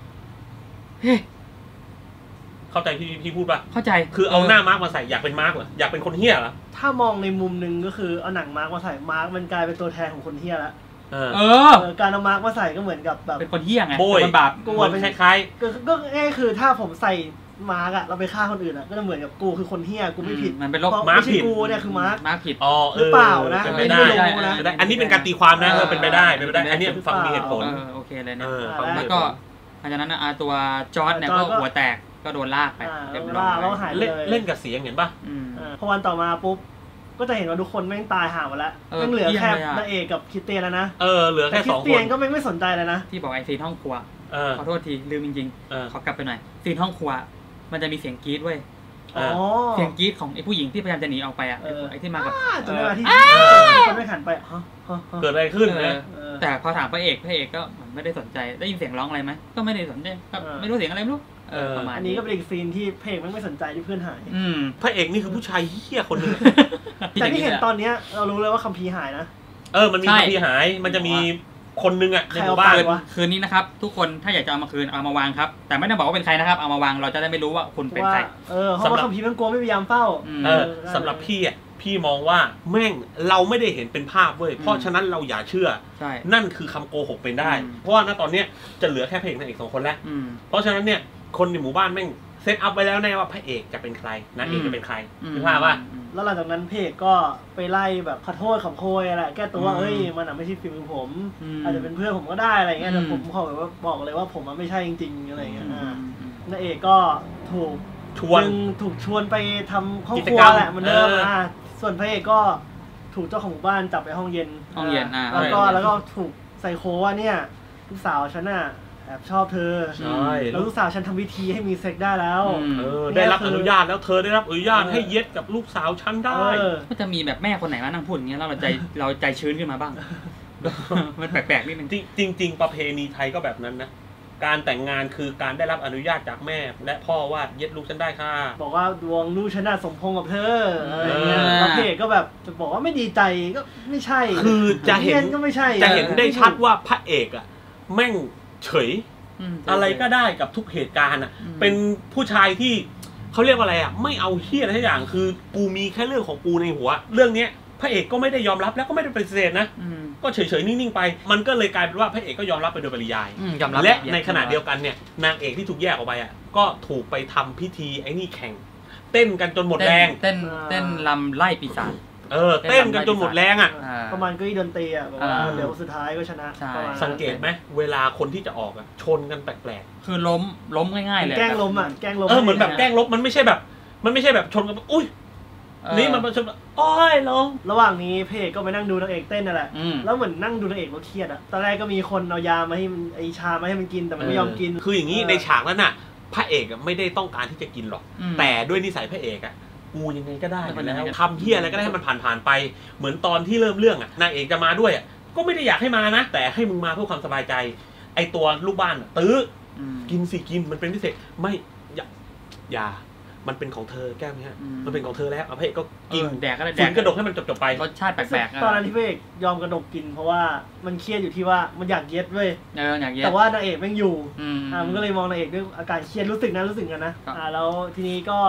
เข้าใจพี่พูดป่ะเข้าใจคือเอาหน้ามาร์คมาใส่อยากเป็นมาร์คเหรออยากเป็นคนเหี้ยเหรอถ้ามองในมุมนึงก็คือเอาหนังมาร์คมาใส่มาร์คมันกลายเป็นตัวแทนของคนเหี้ยแล้วการเอามาร์คมาใส่ก็เหมือนกับแบบเป็นคนเหี้ยไงเป็นบาปกูเป็นคล้ายๆก็ง่ายคือถ้าผมใส่มาร์กอะเราไปฆ่าคนอื่นอะก็จะเหมือนกับกูคือคนเฮี้ยกูไม่ผิดมันเป็นโรคมาร์กผิดกูเนี่ยคือมาร์กผิดหรือเปล่านะไม่ได้อันนี้เป็นการตีความนะเป็นไปได้อันนี้ฟังมีเหตุผลโอเคเลยนะแล้วก็หลังจากนั้นตัวจอร์จเนี่ยก็หัวแตกก็โดนลากไปเรียบร้อยแล้วหายเลยเล่นกับเสียงเห็นป่ะพอวันต่อมาปุ๊บก็จะเห็นว่าทุกคนแม่งตายห่าหมดแล้วแม่งเหลือแค่นางเอกกับคิสเตียนแล้วนะเหลือแค่2 คนคิสเตียนก็ไม่สนใจเลยนะที่บอกไอ้ซีนห้องครัวขอโทษทีลืมจริงๆขอกลับไปหน่อยซีนห้องครัวมันจะมีเสียงกรี๊ดเว้ยเสียงกรี๊ดของไอ้ผู้หญิงที่พยายามจะหนีออกไปไอ้ที่มากับจนเวลาที่คนไม่หันไปเกิดอะไรขึ้นแต่พอถามพระเอกก็ไม่ได้สนใจได้ยินเสียงร้องอะไรไหมก็ไม่ได้สนใจก็ไม่รู้เสียงอะไรไม่รู้ประมาณนี้ก็เป็นอีกซีนที่เพลงไม่สนใจที่เพื่อนหายพระเอกนี่คือผู้ชายเหี้ยคนนึงแต่ที่เห็นตอนนี้เรารู้เลยว่าคัมภีร์หายนะมันมีคัมภีร์หายมันจะมีคนนึงในหมู่บ้านคืนนี้นะครับทุกคนถ้าอยากจะเอามาคืนเอามาวางครับแต่ไม่ได้บอกว่าเป็นใครนะครับเอามาวางเราจะได้ไม่รู้ว่าคุณเป็นใครเพราะว่าคัมภีร์มันกลัวไม่พยายามเฝ้าสำหรับพี่มองว่าแม่งเราไม่ได้เห็นเป็นภาพเว้ยเพราะฉะนั้นเราอย่าเชื่อนั่นคือคำโกหกเป็นได้เพราะว่าณตอนนี้จะเหลือแค่พระเอกนางเอก2 คนแล้วเพราะฉะนั้นเนี่ยคนในหมู่บ้านแม่งเซตอัพไว้แล้วแน่ว่าพระเอกจะเป็นใครนางเอกจะเป็นใครนึกภาพป่ะแล้วหลังจากนั้นเพจก็ไปไล่แบบขอโทษขอโพยอะไรแก้ตัวว่าเอ้ยมันไม่ใช่ฝีมือผมอาจจะเป็นเพื่อนผมก็ได้อะไรเงี้ยแต่ผมขอแบบว่าบอกเลยว่าผมไม่ใช่จริงๆอะไรเงี้ยนางเอกก็ถูกชวนไปทำห้องครัวแหละมันเดิมส่วนพระเอกก็ถูกเจ้าของหมู่บ้านจับไปห้องเย็นแล้วก็ถูกใส่โคว่าเนี่ยลูกสาวฉันน่ะแอบชอบเธอแล้วลูกสาวฉันทำวิธีให้มีเซ็กได้แล้วได้รับอนุญาตแล้วเธอได้รับอนุญาตให้เย็ดกับลูกสาวฉันได้ก็จะมีแบบแม่คนไหนมานั่งพูดอย่างเงี้ยแล้วเราใจชื้นขึ้นมาบ้างมันแปลกๆนิดนึงจริงประเพณีไทยก็แบบนั้นนะการแต่งงานคือการได้รับอนุญาตจากแม่และพ่อว่าเย็ดลูกฉันได้ค่ะบอกว่าดวงลูกฉันน่ะสมพงษ์กับเธออะไรเงี้ยประเพณีก็แบบจะบอกว่าไม่ดีใจก็ไม่ใช่คือจะเห็นก็ไม่ใช่จะเห็นได้ชัดว่าพระเอกอะแม่งเฉยอะไรก็ได้กับทุกเหตุการณ์อ่ะเป็นผู้ชายที่เขาเรียกว่าอะไรอ่ะไม่เอาเหี้ยอะไรทุกอย่างคือกูมีแค่เรื่องของกูในหัวเรื่องเนี้ยพระเอกก็ไม่ได้ยอมรับแล้วก็ไม่ได้ปฏิเสธนะก็เฉยๆนิ่งๆไปมันก็เลยกลายเป็นว่าพระเอกก็ยอมรับไปโดยปริยายและในขณะเดียวกันเนี่ยนางเอกที่ถูกแยกออกไปอ่ะก็ถูกไปทำพิธีไอ้นี่แข่งเต้นกันจนหมดแรงเต้นลำไล่ปีศาจเต้นกันจนหมดแรงอ่ะประมาณก็อีดนตรีอ่ะเดี๋ยวสุดท้ายก็ชนะสังเกตไหมเวลาคนที่จะออกอ่ะชนกันแปลกๆคือล้มง่ายๆเลยแกล้งล้มอ่ะแกล้งล้มเหมือนแบบแกล้งล้มมันไม่ใช่แบบชนกันอุ้ยนี่มันชนอ้อยล้มระหว่างนี้เพจก็ไปนั่งดูนางเอกเต้นนั่นแหละแล้วเหมือนนั่งดูนางเอกแล้วเครียดอ่ะตอนแรกก็มีคนเอายามาให้ไอชามาให้มันกินแต่มันไม่ยอมกินคืออย่างนี้ในฉากนั้นน่ะพระเอกไม่ได้ต้องการที่จะกินหรอกแต่ด้วยนิสัยพระเอกอ่ะกูยังไงก็ได้แล้วทำเฮียอะไรก็ได้ให้มันผ่านไปเหมือนตอนที่เริ่มเรื่องอ่ะนางเอกจะมาด้วยอ่ะก็ไม่ได้อยากให้มานะแต่ให้มึงมาเพื่อความสบายใจไอตัวลูกบ้านตื้อกินสิกินมันเป็นพิเศษไม่อย่ามันเป็นของเธอแก้มฮะมันเป็นของเธอแล้วพระเอกก็กินแดกก็ได้ฝืนกระดกให้มันจบไปรสชาติแปลกๆตอนนั้นที่พระเอกยอมกระดกกินเพราะว่ามันเครียดอยู่ที่ว่ามันอยากเย็ดเว้ยอยากเย็ดแต่ว่านางเอกแม่งอยู่มันก็เลยมองนางเอกด้วยอาการเครียดรู้สึกกันนะแล้วทีนี้ก็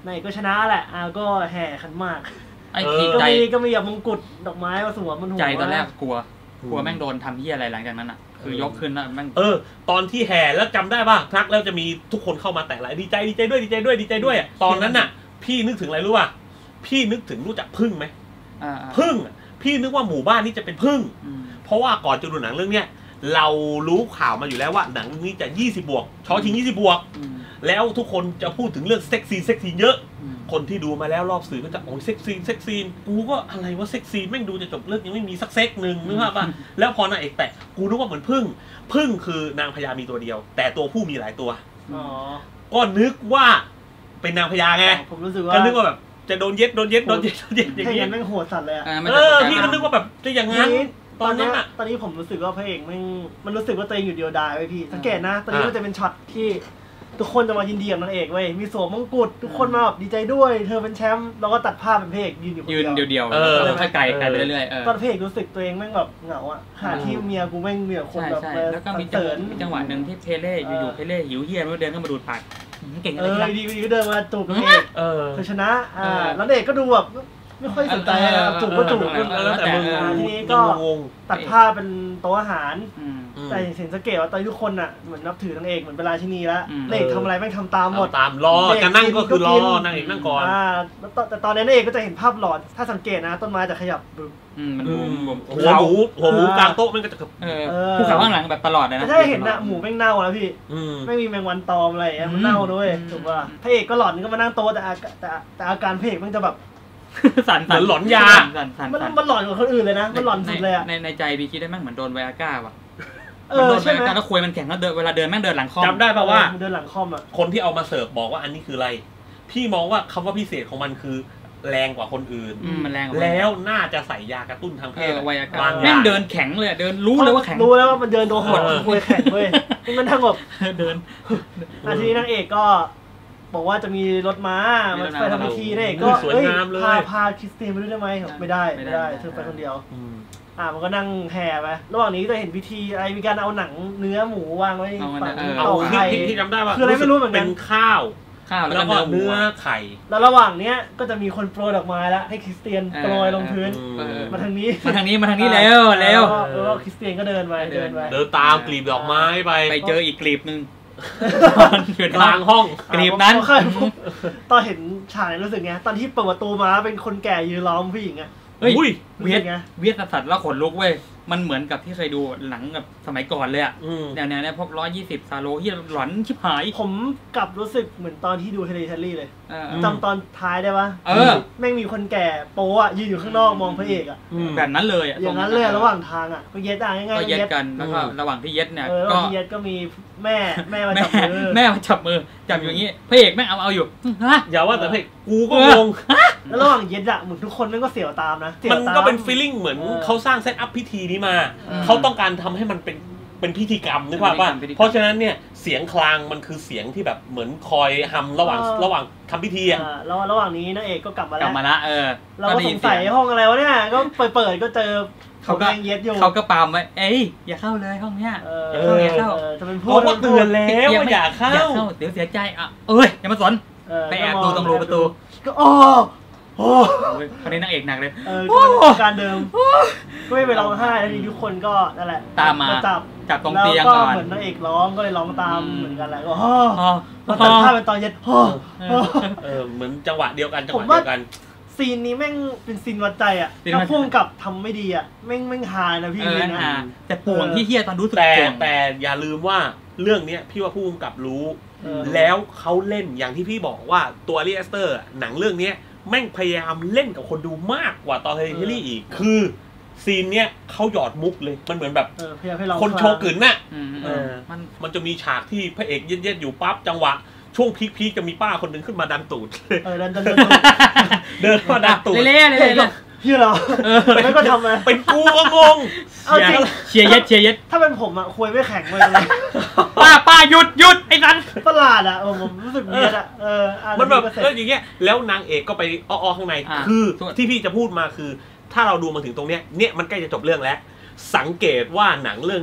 นายก็ชนะแหละก็แห่ขันหมากไอ้ที่ใจก็มีแบบมงกุฎดอกไม้มาสวมบนหัวใจตอนแรกกลัวแม่งโดนทำเหี้ยอะไรหลังจากนั้นอ่ะคือยกขึ้นแล้วแม่งตอนที่แห่แล้วจำได้ป่ะทักแล้วจะมีทุกคนเข้ามาแต่ละดีใจด้วยดีใจด้วยตอนนั้นน่ะพี่นึกถึงอะไรรู้ป่ะพี่นึกถึงรู้จักพึ่งไหมพึ่งพี่นึกว่าหมู่บ้านนี้จะเป็นพึ่งเพราะว่าก่อนจะดูหนังเรื่องเนี้ยเรารู้ข่าวมาอยู่แล้วว่าหนังนี้จะ20 บวกช้อชิง20 บวกแล้วทุกคนจะพูดถึงเรื่องเซ็กซีนเยอะคนที่ดูมาแล้วรอบสื่อก็จะโอ้ยเซ็กซีนกูก็อะไรว่าเซ็กซีนแม่งดูจะจบเรื่องยังไม่มีสักเซ็กหนึ่งนึกภาพป่ะแล้วพอนางเอกแต่กูนึกว่าเหมือนพึ่งคือนางพญามีตัวเดียวแต่ตัวผู้มีหลายตัวก็นึกว่าเป็นนางพญาไงผมรู้สึกว่าก็นึกว่าแบบจะโดนเย็ดอย่างนี้แม่งโหดสัตว์เลยพี่ก็นึกว่าแบบจะอย่างนั้นตอนนี้ผมรู้สึกว่าพระเอกมันรู้สึกว่าตัวเองอยู่เดียวดายไว้พี่สังเกตนะตอนนี้มันจะเป็นช็อตที่ทุกคนจะมายินดีกับนางเอกเว้ยมีสวมมงกุฎทุกคนมาแบบดีใจด้วยเธอเป็นแชมป์แล้วก็ตัดภาพเป็นพระเอกยืนอยู่เดียวค่อยไกลไปเรื่อยๆตอนพระเอกรู้สึกตัวเองแม่งแบบเหงาอ่ะหาที่เมียกูแม่งเมียคนแบบแล้วก็มีจังหวะหนึ่งที่เพเล่อยู่เพเล่หิวเหี้ยแล้วเดินเข้ามาดูดปากเก่งอะไรดีก็เดินมาจูบนางเอกเธอชนะแล้วเด็กก็ดูแบบไม่ค่อยสนใจจูบแล้วแต่มึงทีนี้ก็ตัดภาพเป็นโต๊ะอาหารแต่เห็นสังเกตว่าตอนทุกคนอ่ะเหมือนนับถือนางเอกเหมือนเป็นราชินีแล้วนางเอกทำอะไรแม่งทำตามหมดตามรอจะนั่งก็คือรอนางเอกนั่งก่อนแต่ตอนนี้นางเอกก็จะเห็นภาพหลอนถ้าสังเกตนะต้นไม้จะขยับหัวหมูกลางโต๊ะมันก็จะภูเขาข้างหลังแบบตลอดเลยนะถ้าเห็นอะหมูแม่งเน่าแล้วพี่ไม่มีแมงวันตอมอะไรมันเน่าด้วยถูกป่ะพระเอกก็หลอนก็มานั่งโต๊ะแต่อาการพระเอกมันจะแบบสั่นหลอนยามันหลอนกว่าคนอื่นเลยนะมันหลอนสุดเลยอะในใจบีคิดได้แม่งเหมือนโดนไวอาก้าว่ะมันโดนไวอาก้าแล้วคุยมันแข็งแล้วเวลาเดินแม่งเดินหลังคอมจำได้ป่ะว่าเดินหลังคอมอะคนที่เอามาเสิร์ฟบอกว่าอันนี้คืออะไรพี่มองว่าคำว่าพิเศษของมันคือแรงกว่าคนอื่นมันแรงแล้วน่าจะใส่ยากระตุ้นทางเพศไวอาก้าแม่งเดินแข็งเลยเดินรู้เลยว่าแข็งรู้แล้วว่ามันเดินตัวหดคุยแข็งเว้ยมันทั้งแบบเดินทีนี้นางเอกก็บอกว่าจะมีรถม้ามาไปทำพิธีนี่ก็พาคริสเตียนไปด้วยได้ไหมไม่ได้เธอไปคนเดียวมันก็นั่งแห่ไประหว่างนี้จะเห็นพิธีอะไรมีการเอาหนังเนื้อหมูวางไว้ฝั่งต่อไข่ที่จำได้ว่าคืออะไรไม่รู้เหมือนกันเป็นข้าวแล้วก็เนื้อไข่แล้วระหว่างเนี้ยก็จะมีคนโปรยดอกไม้แล้วให้คริสเตียนโปรยลงพื้นมาทางนี้แล้วแล้วคริสเตียนก็เดินไปเดินตามกลีบดอกไม้ไปเจออีกกลีบนึงกลางห้องกลีบนั้นตอนเห็นฉากรู้สึกไงตอนที่เปิดประตูมาเป็นคนแก่ยืนล้อมผู้หญิงอะเวียดสัตว์แล้วขนลุกเว้ยมันเหมือนกับที่เคยดูหนังกับสมัยก่อนเลยอ่ะแนวพวก120ซาโลที่หลอนชิบหายผมกลับรู้สึกเหมือนตอนที่ดูเฮลิเทอรี่เลยจำตอนท้ายได้ปะแม่งมีคนแก่โป๊ะยืนอยู่ข้างนอกมองพระเอกอ่ะแบบนั้นเลยอย่างนั้นเลยระหว่างทางอ่ะก็เย็ดง่ายๆก็เย็ดกันแล้วก็ระหว่างที่เย็ดเนี่ยก็เย็ดก็มีแม่มาจับมือจับอย่างนี้พระเอกแม่งเอาอยู่อย่าว่าแต่พระเอกกูก็งงแล้วระหว่างเย็ดอะเหมือนทุกคนแม่งก็เสียวตามนะมันก็เป็นฟีลลิ่งเหมือนเขาสร้างเซตอัพพิธีนี้มาเขาต้องการทำให้มันเป็นพิธีกรรมนึกว่าเพราะฉะนั้นเนี่ยเสียงคลางมันคือเสียงที่แบบเหมือนคอยฮัมระหว่างทำพิธีอ่ะระหว่างนี้นางเอกก็กลับมาแล้วเราก็สงสัยห้องอะไรวะเนี่ยก็เปิดก็เจอเขาก็เย็ดอยู่เขาก็ปามไว้อย่าเข้าเลยห้องเนี้ยอย่าเข้าจะเป็นเขาก็เตือนแล้วว่าอย่าเข้าเดี๋ยวเสียใจอ่ะอย่ามาสนไปแอบดูตรงรูประตูก็คนนี้นางเอกหนักเลยการเดิมก็ไม่ไปร้องไห้แล้วทุกคนก็นั่นแหละตามมาจับตรงเตียงก่อนเหมือนนางเอกร้องก็เลยร้องตามเหมือนกันแหละก็มาตัดภาพเป็นตอนเย็นเหมือนจังหวะเดียวกันซีนนี้แม่งเป็นซีนวัดใจอ่ะถ้าพุ่งกับทำไม่ดีอ่ะแม่งหายนะพี่นะแต่ป่วงที่เฮียตอนรู้สึกแต่อย่าลืมว่าเรื่องนี้พี่ว่าผู้กำกับรู้แล้วเขาเล่นอย่างที่พี่บอกว่าตัวอารีแอสเตอร์หนังเรื่องนี้แม่งพยายามเล่นกับคนดูมากกว่าตอนเฮลิเทอรี่อีกคือซีนเนี้ยเขาหยอดมุกเลยมันเหมือนแบบคนโชว์กึ่นน่ะมันจะมีฉากที่พระเอกเย็ดอยู่ปั๊บจังหวะช่วงพีคจะมีป้าคนนึงขึ้นมาดันตูดเดินมาดันตูดเล่พี่เราไม่ก็ทำมาเป็นกูก็งงเอาจริงเชียร์เย็ดถ้าเป็นผมอ่ะคุยไม่แข็งเลยป้าหยุดไอ้นั้นประหลาดอ่ะผมรู้สึกเย็ดอ่ะมันแบบอย่างเงี้ยแล้วนางเอกก็ไปอ้อข้างในคือที่พี่จะพูดมาคือถ้าเราดูมาถึงตรงเนี้ยมันใกล้จะจบเรื่องแล้วสังเกตว่าหนังเรื่องเนี้ย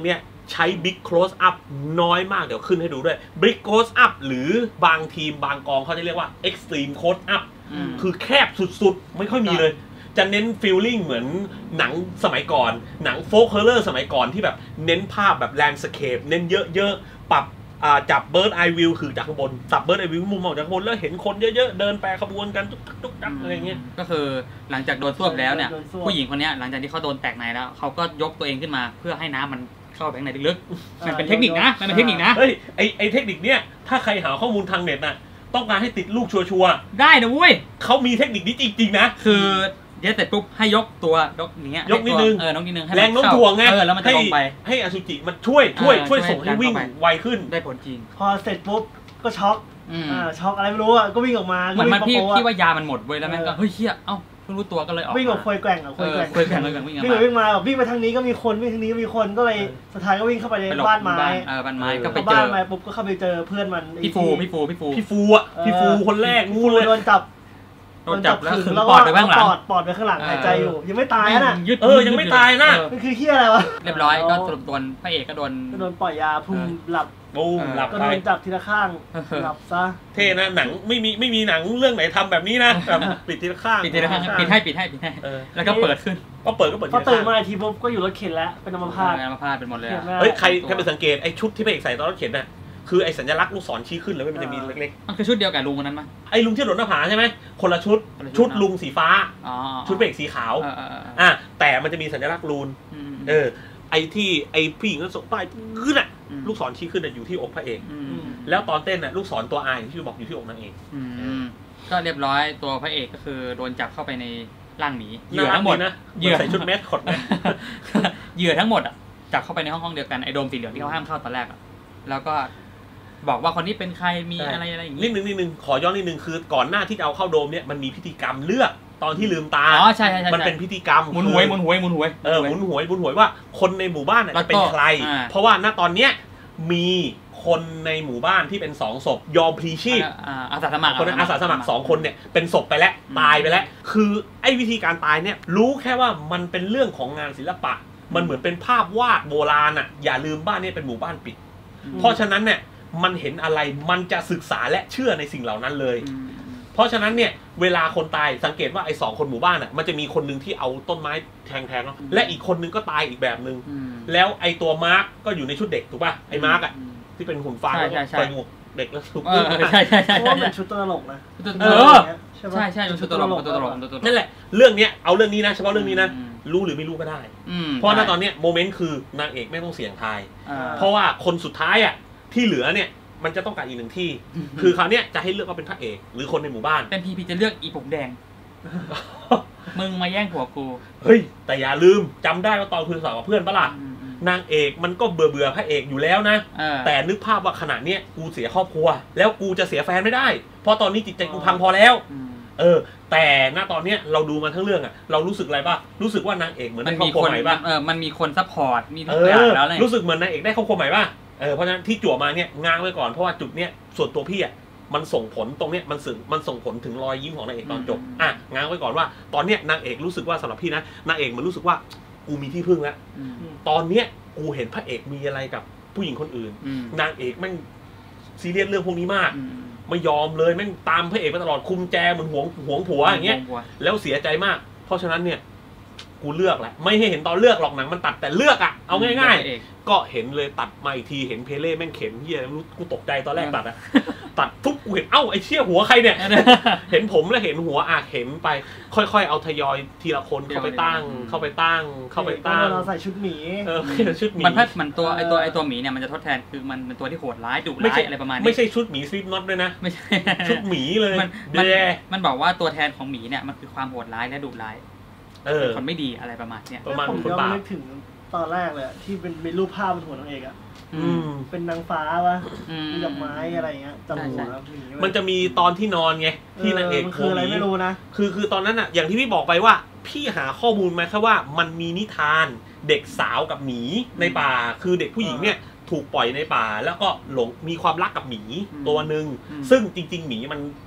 ใช้ Big Close Up น้อยมากเดี๋ยวขึ้นให้ดูด้วย Big Close Up หรือบางทีมบางกองเขาจะเรียกว่า Extreme Close Up คือแคบสุดๆไม่ค่อยมีเลยจะเน้นฟีลลิ่งเหมือนหนังสมัยก่อนหนังโฟล์คฮอร์เรอร์สมัยก่อนที่แบบเน้นภาพแบบแลนด์สเคปเน้นเยอะๆปรับจับเบิร์ดไอวิวคือจากข้างบนจับเบิร์ดไอวิวมุมมองจากข้างบนแล้วเห็นคนเยอะๆเดินแปรขบวนกันทุกๆอะไรเงี้ยก็คือหลังจากโดนซ่วมแล้วเนี่ยผู้หญิงคนนี้หลังจากที่เขาโดนแตกในแล้วเขาก็ยกตัวเองขึ้นมาเพื่อให้น้ำมันเข้าไปข้างในลึกๆมันเป็นเทคนิคนะมันเป็นเทคนิคนะเฮ้ยไอเทคนิคเนี้ยถ้าใครหาข้อมูลทางเน็ตน่ะต้องการให้ติดลูกชัวร์ได้นะเว้ยเขามีเทคนิคนี้จริงๆนะคือเดี๋ยวเสร็จปุ๊บให้ยกตัวยกอย่างเงี้ยยกนิดนึงยกนิดนึงแรงโน้มถ่วงไงแล้วมันจะลงไปให้อสุจิมันช่วยส่งให้วิ่งไวขึ้นได้ผลจริงพอเสร็จปุ๊บก็ช็อกช็อกอะไรไม่รู้อ่ะก็วิ่งออกมาเหมือนมันพี่ว่ายามันหมดเว้ยแล้วแม่งก็เฮ้ยเฮียเอ้าเพิ่งรู้ตัวก็เลยออกวิ่งกับคุยแกว่งคุยแกว่งวิ่งมาวิ่งไปทางนี้ก็มีคนวิ่งทางนี้ก็มีคนก็เลยสุดท้ายก็วิ่งเข้าไปในบ้านไม้บ้านไม้ก็ไปเจอบ้านไม้ปุ๊บก็เข้าไปเจอเพื่อนมันพี่ฟูอ่ะพี่ฟูคนแรกงูเลยโดนจับแล้วคือปอดไปข้างหลังปอดไปข้างหลังหายใจอยู่ยังไม่ตายนะยังไม่ตายนะมันคือเฮียอะไรวะเรียบร้อยก็สรุปตัวพระเอกก็โดนปล่อยยาพุ่มหลับก็โดนจับทีละข้างหลับซะเท่นะหนังไม่มีหนังเรื่องไหนทำแบบนี้นะแบบปิดทีละข้างปิดให้แล้วก็เปิดขึ้นก็เปิดพอตื่นมาทีปุ๊บก็อยู่รถเข็นแล้วเป็นอัมพาตเป็นหมดเลยเฮ้ยใครไปสังเกตไอ้ชุดที่พระเอกใส่ตอนรถเข็นน่ะคือไอ้สัญลักษณ์ลูกศรชี้ขึ้นแล้วมันจะมีเล็กๆมันคือชุดเดียวกับลุงคนนั้นมั้ยไอ้ลุงที่หล่นหน้าผาใช่ไหมคนละชุดลุงสีฟ้าชุดพระเอกสีขาวแต่มันจะมีสัญลักษณ์รูนไอ้ที่ไอ้ผู้หญิงนั้นส่งป้ายขึ้นอ่ะลูกศรชี้ขึ้นอยู่ที่อกพระเอกแล้วตอนเต้นน่ะลูกศรตัวไอที่บอกอยู่ที่อกนางเอกก็เรียบร้อยตัวพระเอกก็คือโดนจับเข้าไปในร่างหมีเหยื่อทั้งหมดนะเหยื่อใส่ชุดแมสคอตเหยื่อทั้งหมดอ่ะจับเข้าไปในห้องเดียวกันไอ้โดมสีเหลืองที่เขาห้ามเข้าตอนแรกอ่ะแล้วก็บอกว่าคนนี้เป็นใครมีอะไรอย่างนี้นิดนึงขอย้อนนิดนึงคือก่อนหน้าที่จะเอาเข้าโดมเนี่ยมันมีพิธีกรรมเลือกตอนที่ลืมตาใช่มันเป็นพิธีกรรมหมุนหวยหมุนหวยว่าคนในหมู่บ้านจะเป็นใครเพราะว่าณตอนเนี้ยมีคนในหมู่บ้านที่เป็น2ศพยอมพลีชีพอาสาสมัครคนอาสาสมัคร2คนเนี่ยเป็นศพไปแล้วตายไปแล้วคือไอ้วิธีการตายเนี่ยรู้แค่ว่ามันเป็นเรื่องของงานศิลปะมันเหมือนเป็นภาพวาดโบราณอ่ะอย่าลืมบ้านนี้เป็นหมู่บ้านปิดเพราะฉะนั้นเนี่ยมันเห็นอะไรมันจะศึกษาและเชื่อในสิ่งเหล่านั้นเลยเพราะฉะนั้นเนี่ยเวลาคนตายสังเกตว่าไอ้2คนหมู่บ้านอ่ะมันจะมีคนนึงที่เอาต้นไม้แทงและอีกคนนึงก็ตายอีกแบบนึงแล้วไอ้ตัวมาร์กก็อยู่ในชุดเด็กถูกป่ะไอ้มาร์กอ่ะที่เป็นหุ่นฟางแล้วใส่หมวกเด็กแล้วถูกใช่เพราะว่าเป็นชุดตลกนะใช่ชุดตลกนั่นแหละเรื่องเนี้ยเอาเรื่องนี้นะเฉพาะเรื่องนี้นะรู้หรือไม่รู้ก็ได้เพราะณตอนนี้โมเมนต์คือนางเอกไม่ต้องเสี่ยงทายเพราะว่าคนสุดท้ายอ่ะที่เหลือเนี่ยมันจะต้องการอีกหนึ่งที่คือคราวนี้จะให้เลือกว่าเป็นพระเอกหรือคนในหมู่บ้านเป็นพีจะเลือกอีผมแดงมึงมาแย่งผัวกูเฮ้ยแต่อย่าลืมจำได้ว่าตอนคุยสาวกับเพื่อนปะล่ะนางเอกมันก็เบื่อพระเอกอยู่แล้วนะแต่นึกภาพว่าขณะเนี้ยกูเสียครอบครัวแล้วกูจะเสียแฟนไม่ได้เพราะตอนนี้จิตใจกูพังพอแล้วแต่ณตอนเนี้ยเราดูมาทั้งเรื่องอ่ะเรารู้สึกอะไรป่ะรู้สึกว่านางเอกเหมือนได้ครอบครัวใหม่ป่ะมันมีคนซัพพอร์ตมีทุกอย่างแล้วรู้สึกเหมือนนางเอกได้ครอบครัวใหม่ป่ะเพราะฉะนั้นที่จั่วมาเนี่ยง้างไว้ก่อนเพราะว่าจุดเนี้ยส่วนตัวพี่อ่ะมันส่งผลตรงเนี้ยมันส่งผลถึงรอยยิ้มของนางเอกตอนจบง้างไว้ก่อนว่าตอนเนี้ยนางเอกรู้สึกว่าสำหรับพี่นะนางเอกมันรู้สึกว่ากูมีที่พึ่งแล้วตอนเนี้ยกูเห็นพระเอกมีอะไรกับผู้หญิงคนอื่นนางเอกแม่งซีเรียสเรื่องพวกนี้มากไม่ยอมเลยแม่งตามพระเอกมาตลอดคุมแจเหมือนหวงผัวอย่างเงี้ยแล้วเสียใจมากเพราะฉะนั้นเนี่ยกูเลือกแหละไม่ให้เห็นตอนเลือกหรอกหนังมันตัดแต่เลือกอ่ะเอาง่ายๆก็เห็นเลยตัดมาอีกทีเห็นเพเล่แม่งเข็นเหี้ยกูตกใจตอนแรกตัดอ่ะตัดทุบกูเห็นเอ้าไอ้เชี่ยหัวใครเนี่ยเห็นผมแล้วเห็นหัวเห็นไปค่อยๆเอาทยอยทีละคนเข้าไปตั้งเราใส่ชุดหมีชุดหมีมันตัวไอตัวหมีเนี่ยมันจะทดแทนคือมันเป็นตัวที่โหดร้ายดุร้ายอะไรประมาณนี้ไม่ใช่ชุดหมีสลิปน็อตด้วยนะไม่ใช่ชุดหมีเลยมันบอกว่าตัวแทนของหมีเนี่ยมันคือความโหดร้ายและดุร้ายคนไม่ดีอะไรประมาณเนี้ยประมาณผมย้อนนึกถึงตอนแรกเลยที่เป็นรูปภาพบนหัวนางเอกอ่ะเป็นนางฟ้าวะมีดอกไม้อะไรเงี้ยจำหัวมันจะมีตอนที่นอนไงที่นางเอกคืออะไรไม่รู้นะคือตอนนั้นอ่ะอย่างที่พี่บอกไปว่าพี่หาข้อมูลมาแค่ว่ามันมีนิทานเด็กสาวกับหมีในป่าคือเด็กผู้หญิงเนี่ยถูกปล่อยในป่าแล้วก็หลงมีความรักกับหมีตัวนึงซึ่งจริงๆหมีมัน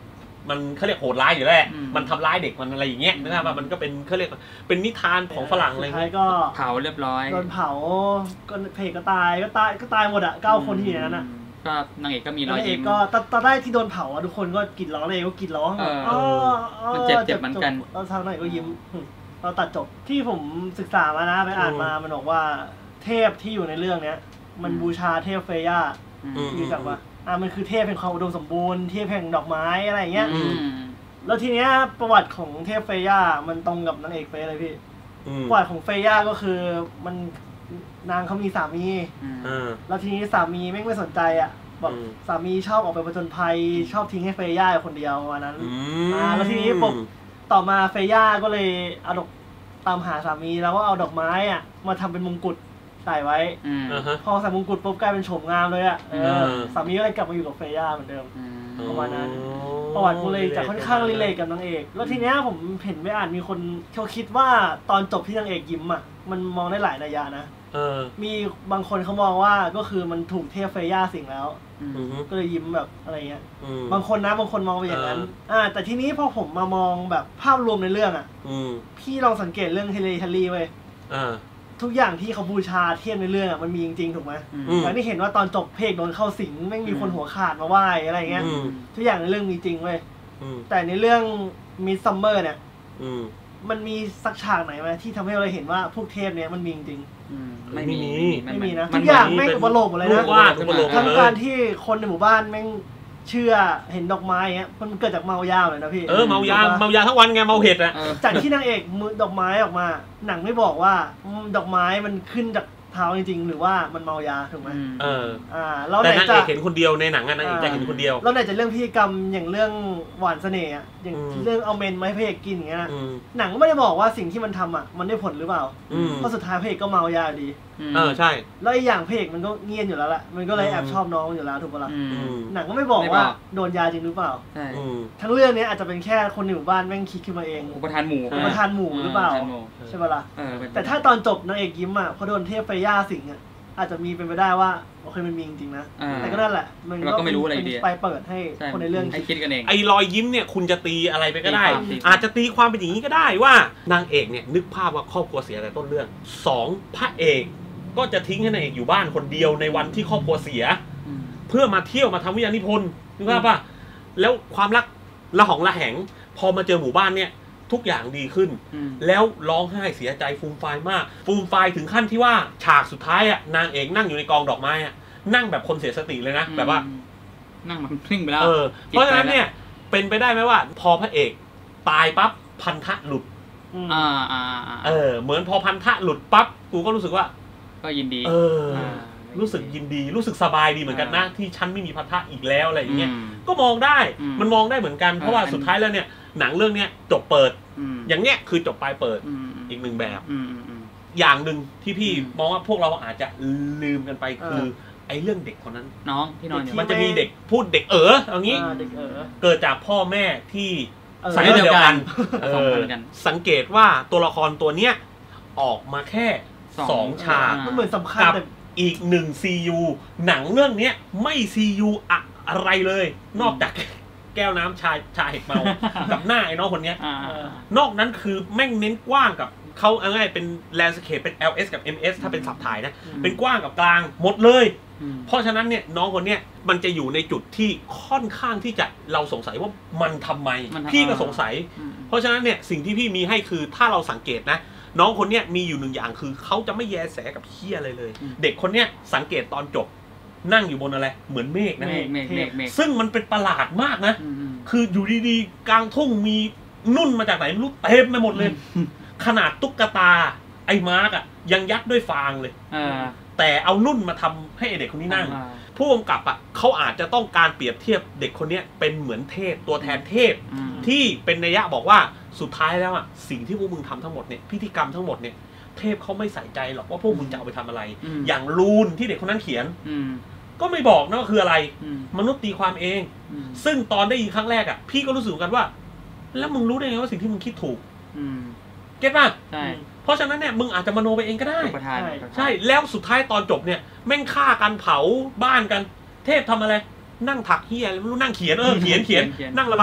มันเขาเรียกโหดร้ายอยู่แล้วมันทำร้ายเด็กมันอะไรอย่างเงี้ยนะครับว่ามันก็เป็นเขาเรียกเป็นนิทานของฝรั่งอะไรเงี้ยก็เผาเรียบร้อยโดนเผาก็เพลก็ตายหมดอ่ะ9 คนที่อยู่นั้นอ่ะก็นางเอกก็มีรอยยิ้มก็ตอนแรกที่โดนเผาทุกคนก็กรีดร้องเลยก็กรีดร้องมันเจ็บเหมือนกันแล้วทางไหนก็ยิ้มเราตัดจบที่ผมศึกษามานะไปอ่านมามันบอกว่าเทพที่อยู่ในเรื่องเนี้ยมันบูชาเทพเฟย่ารู้จักปะมันคือเทพแห่งความอุดมสมบูรณ์เทพแห่งดอกไม้อะไรเงี้ยแล้วทีเนี้ยประวัติของเทพเฟย่ามันตรงกับนางเอกเฟยเลยพี่ประวัติของเฟย่าก็คือมันนางเขามีสามีแล้วทีนี้สามีไม่สนใจอ่ะแบบสามีชอบออกไปผจญภัยชอบทิ้งให้เฟย่าคนเดียววันนั้นแล้วทีนี้ปุ๊บต่อมาเฟย่าก็เลยเอาดอกตามหาสามีแล้วก็เอาดอกไม้อ่ะมาทำเป็นมงกุฎใส่ไว้พอใส่มงกุฎปุ๊บกลายเป็นโฉมงามเลยอ่ะสามีก็เลยกลับมาอยู่กับเฟย่าเหมือนเดิมประมาณนั้นประวัติกูเลยจะค่อนข้างรีเลทกับนางเอกแล้วทีเนี้ยผมเห็นไม่อ่านมีคนเขาคิดว่าตอนจบที่นางเอกยิ้มอ่ะมันมองได้หลายนัยยะนะมีบางคนเขามองว่าก็คือมันถูกเทพเฟย่าสิงแล้วก็เลยยิ้มแบบอะไรเงี้ยบางคนมองไปอย่างนั้นแต่ทีนี้พอผมมามองแบบภาพรวมในเรื่องอ่ะพี่ลองสังเกตเรื่องเฮเลทัลลี่เว้ยทุกอย่างที่เขาบูชาเทพในเรื่องมันมีจริงๆถูกไหมอย่างที่เห็นว่าตอนจบเพลงโดนเข้าสิงไม่มีคนหัวขาดมาไหว้อะไรเงี้ยทุกอย่างในเรื่องมีจริงเว้ยแต่ในเรื่องมิดซัมเมอร์เนี่ยมันมีสักฉากไหนไหมที่ทำให้เราเห็นว่าพวกเทพเนี้ยมันมีจริงไม่มีนะทุกอย่างแม่งอุปโลกหมดเลยนะทั้งการที่คนในหมู่บ้านแม่งเชื่อเห็นดอกไม้เงี้ยมันเกิดจากเมายาเลยนะพี่เมายาทั้งวันไงเมาเห็ดอะจากที่นางเอกมือดอกไม้ออกมาหนังไม่บอกว่าดอกไม้มันขึ้นจากเท้าจริงๆหรือว่ามันเมายาถูกไหมแต่นางเอกเห็นคนเดียวในหนังนางเอกจะเห็นคนเดียวแล้วไหนจะเรื่องพิธีกรรมอย่างเรื่องหวานเสน่ห์อย่างเรื่องเอาเมนมาให้พระเอกกินอย่างเงี้ยหนังไม่ได้บอกว่าสิ่งที่มันทำมันได้ผลหรือเปล่าเพราะสุดท้ายพระเอกก็เมายาดีใช่แล้วอีกอย่างพระเอกมันก็เงียบอยู่แล้วแหละมันก็เลยแอบชอบน้องอยู่แล้วถูกปะล่ะหนังก็ไม่บอกว่าโดนยาจริงหรือเปล่าทั้งเรื่องนี้อาจจะเป็นแค่คนในหมู่บ้านแม่งคิดขึ้นมาเองอุปทานหมู่หรือเปล่าใช่ปะล่ะแต่ถ้าตอนจบนางเอกยิ้มพอโดนเทพเฟย่าสิงอาจจะมีเป็นไปได้ว่าโอเคมันมีจริงๆนะแต่ก็นั่นแหละมันก็ไม่รู้อะไรดีไปเปิดให้คนในเรื่องคิดกันเองไอ้รอยยิ้มเนี่ยคุณจะตีอะไรไปก็ได้อาจจะตีความเป็นอย่างนี้ก็ได้ว่านางเอกเนี่ยนึกภาพว่าครอบครัวเสียแต่ต้นเรื่อง2พระเอกก็จะทิ้งให้นางเอกอยู่บ้านคนเดียวในวันที่ครอบครัวเสียเพื่อมาเที่ยวมาทำวิทยานิพนธ์นึกภาพป่ะแล้วความรักระหองระแหงพอมาเจอหมู่บ้านเนี่ยทุกอย่างดีขึ้นแล้วร้องไห้เสียใจฟูมฟายมากฟูมฟายถึงขั้นที่ว่าฉากสุดท้ายนางเอกนั่งอยู่ในกองดอกไม้นั่งแบบคนเสียสติเลยนะแบบว่านั่งมันพลิ้งไปแล้วเพราะฉะนั้นเนี่ยเป็นไปได้ไหมว่าพอพระเอกตายปั๊บพันธะหลุดเหมือนพอพันธะหลุดปั๊บกูก็รู้สึกว่าก็ยินดีรู้สึกยินดีรู้สึกสบายดีเหมือนกันนะที่ฉันไม่มีพันธะอีกแล้วอะไรอย่างเงี้ยก็มองได้มันมองได้เหมือนกันเพราะว่าสุดท้ายแล้วเนี่ยหนังเรื่องนี้จบเปิดอย่างเนี้ยคือจบปลายเปิดอีกหนึ่งแบบอย่างหนึ่งที่พี่มองว่าพวกเราอาจจะลืมกันไปคือไอ้เรื่องเด็กคนนั้นน้องที่นอนอยู่มันจะมีเด็กพูดเด็กอย่างนี้เกิดจากพ่อแม่ที่สายเดียวกันสังเกตว่าตัวละครตัวเนี้ยออกมาแค่2ฉากมันเหมือนสำคัญกับอีก1 CU หนังเรื่องนี้ไม่ CU อะไรเลยนอกจากแก้วน้ำชาเห็ดเมากับหน้าไอ้น้องคนนี้นอกนั้นคือแม่งเน้นกว้างกับเขาง่ายเป็นแลนด์สเคปเป็น LS กับ MS ถ้าเป็นสับถ่ายนะเป็นกว้างกับกลางหมดเลยเพราะฉะนั้นเนี่ยน้องคนนี้มันจะอยู่ในจุดที่ค่อนข้างที่จะเราสงสัยว่ามันทำไมพี่ก็สงสัยเพราะฉะนั้นเนี่ยสิ่งที่พี่มีให้คือถ้าเราสังเกตนะน้องคนนี้มีอยู่1อย่างคือเขาจะไม่แยแสกับเหี้ยอะไรเลยเด็กคนนี้สังเกตตอนจบนั่งอยู่บนอะไรเหมือนเมฆนะซึ่งมันเป็นประหลาดมากนะคืออยู่ดีๆกลางทุ่งมีนุ่นมาจากไหนไม่รู้เต็มไปหมดเลยขนาดตุ๊กตาไอ้มาร์กยังยัดด้วยฟางเลยแต่เอานุ่นมาทำให้เด็กคนนี้นั่งผู้กำกับเขาอาจจะต้องการเปรียบเทียบเด็กคนนี้เป็นเหมือนเทพตัวแทนเทพที่เป็นนัยยะบอกว่าสุดท้ายแล้วสิ่งที่พวกมึงทำทั้งหมดเนี่ยพิธีกรรมทั้งหมดเนี่ยเทพเขาไม่ใส่ใจหรอกว่าพวกมึงจะเอาไปทำอะไรอย่างรูนที่เด็กคนนั้นเขียนก็ไม่บอกนะว่าคืออะไรมนุษย์ตีความเองซึ่งตอนได้ยินครั้งแรกพี่ก็รู้สึกกันว่าแล้วมึงรู้ได้ไงว่าสิ่งที่มึงคิดถูกเก็ตป่ะใช่เพราะฉะนั้นเนี่ยมึงอาจจะมโนไปเองก็ได้ใช่แล้วสุดท้ายตอนจบเนี่ยแม่งฆ่ากันเผาบ้านกันเทพทำอะไรนั่งถักเฮียไม่รู้นั่งเขียนเขียนนั่งระบาย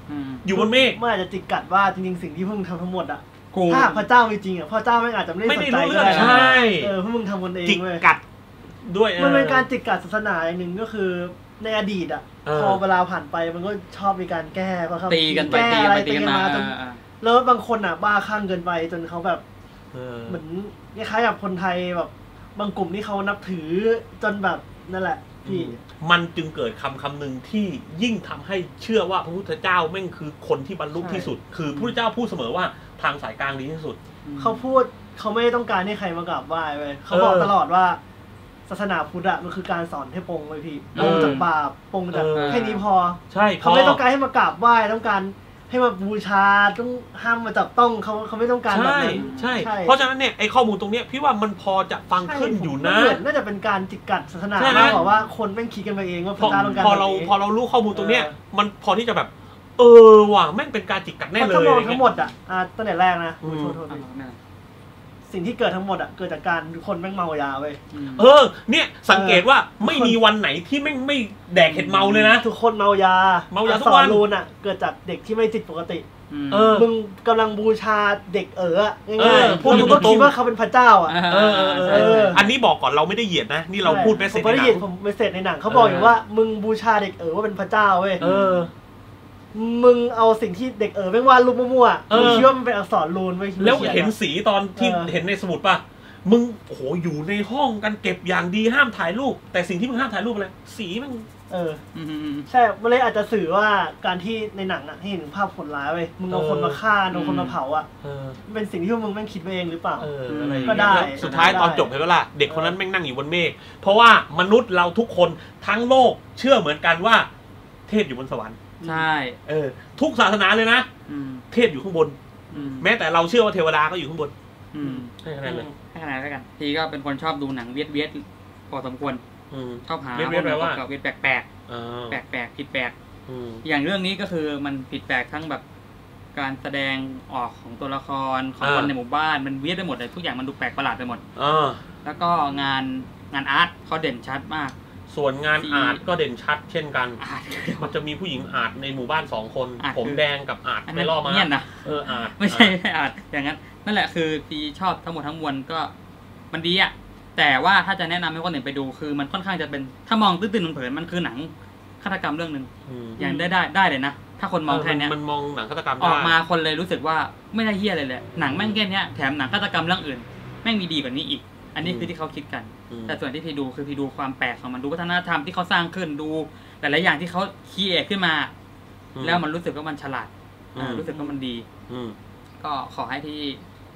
อยู่บนเมฆมันอาจจะจิกกัดว่าจริงๆสิ่งที่พวกมึงทำทั้งหมดอะถ้าพระเจ้าจริงๆพระเจ้าไม่อาจจะไม่ได้สนใจก็ได้ใช่พวกมึงทำกันเองจิกกัดด้วยมันเป็นการจิกกัดศาสนาอย่างหนึ่งก็คือในอดีตอะพอเวลาผ่านไปมันก็ชอบมีการแก้เพราะเขาแก้อะไรตีกันมาจนแล้วบางคนอะบ้าคลั่งเกินไปจนเขาแบบเหมือนคล้ายๆกับคนไทยแบบบางกลุ่มที่เขานับถือจนแบบนั่นแหละพี่มันจึงเกิดคำหนึ่งที่ยิ่งทำให้เชื่อว่าพระพุทธเจ้าแม่งคือคนที่บรรลุที่สุดคือพระพุทธเจ้าพูดเสมอว่าทางสายกลางดีที่สุดเขาพูดเขาไม่ต้องการให้ใครมากราบไหว้เลยเขาบอกตลอดว่าศาสนาพุทธอะมันคือการสอนให้ปรงเลยพี่ปรงจากบาปปรงจากแค่นี้พอใช่เขาไม่ต้องการให้มากราบไหว้ต้องการให้มาบูชาต้องห้ามมาจับต้องเขาไม่ต้องการแบบนั้นใช่เพราะฉะนั้นเนี่ยไอ้ข้อมูลตรงเนี้ยพี่ว่ามันพอจะฟังขึ้นอยู่นะน่าจะเป็นการจิกกัดศาสนามากกว่าว่าคนแม่งคิดกันไปเองว่าพระเจ้าต้องการพอเรารู้ข้อมูลตรงเนี้ยมันพอที่จะแบบว่ะแม่งเป็นการจิกกัดแน่เลยทั้งหมดอ่ะตั้งแต่แรกนะโทษสิ่งที่เกิดทั้งหมดอ่ะเกิดจากการคนแม่งเมายาเว้ยเนี่ยสังเกตว่าไม่มีวันไหนที่แม่งไม่แดกเห็ดเมาเลยนะทุกคนเมายาทุกวันรูนอ่ะเกิดจากเด็กที่ไม่จิตปกติมึงกำลังบูชาเด็กง่ายๆพวกมึงก็คิดว่าเขาเป็นพระเจ้าอ่ะอันนี้บอกก่อนเราไม่ได้เหยียดนะนี่เราพูดเมสเซจในหนังไม่ได้เหยียดผมเมสเซจในหนังเขาบอกอยู่ว่ามึงบูชาเด็กว่าเป็นพระเจ้าเว้ยมึงเอาสิ่งที่เด็กแม่งวาดรูปมั่วๆมึงคิดว่ามันเป็นอักษรรูนไว้แล้วเห็นสีตอนที่เห็นในสมุดป่ะมึงโหอยู่ในห้องกันเก็บอย่างดีห้ามถ่ายรูปแต่สิ่งที่มึงห้ามถ่ายรูปอะไรสีมันใช่มันเลยอาจจะสื่อว่าการที่ในหนังอะให้เห็นภาพคนร้ายเว้ยมึงเอาคนมาฆ่าเอาคนมาเผาอะเป็นสิ่งที่มึงแม่งคิดไปเองหรือเปล่าก็ได้สุดท้ายตอนจบเห็นไหมล่ะเด็กคนนั้นแม่งนั่งอยู่บนเมฆเพราะว่ามนุษย์เราทุกคนทั้งโลกเชื่อเหมือนกันว่าเทพอยู่บนสวรรค์ใช่ทุกศาสนาเลยนะเทพอยู่ข้างบนแม้แต่เราเชื่อว่าเทวดาก็อยู่ข้างบนให้คะแนนเลยให้คะแนนแล้วกันทีก็เป็นคนชอบดูหนังเวียดพอสมควรชอบหาเวียดแปลว่าเวียดแปลกผิดแปลกอย่างเรื่องนี้ก็คือมันผิดแปลกทั้งแบบการแสดงออกของตัวละครของคนในหมู่บ้านมันเวียดไปหมดเลยทุกอย่างมันดูแปลกประหลาดไปหมดแล้วก็งานอาร์ตเขาเด่นชัดมากส่วนงานอาร์ตก็เด่นชัดเช่นกันมันจะมีผู้หญิงอาร์ตในหมู่บ้าน2คนผมแดงกับอาร์ตไม่ล่อมาเนี่ยนะอาร์ตไม่ใช่อาร์ตอย่างนั้นนั่นแหละคือปีชอบทั้งหมดทั้งมวลก็มันดีอะแต่ว่าถ้าจะแนะนำให้คนอื่นไปดูคือมันค่อนข้างจะเป็นถ้ามองตื้นๆเผินๆมันคือหนังฆาตกรรมเรื่องนึงอย่างได้เลยนะถ้าคนมองแค่นี้มันมองหนังฆาตกรรมออกมาคนเลยรู้สึกว่าไม่ได้เหี้ยอะไรเลยหนังแม่งแค่นี้แถมหนังฆาตกรรมเรื่องอื่นแม่งมีดีกว่านี้อีกอันนี้คือที่เขาคิดกันแต่ส่วนที่พี่ดูคือพี่ดูความแปลกของมันดูวัฒนธรรมที่เขาสร้างขึ้นดูหลายๆอย่างที่เขาคิดขึ้นมาแล้วมันรู้สึกว่ามันฉลาดรู้สึกว่ามันดีก็ขอให้ที่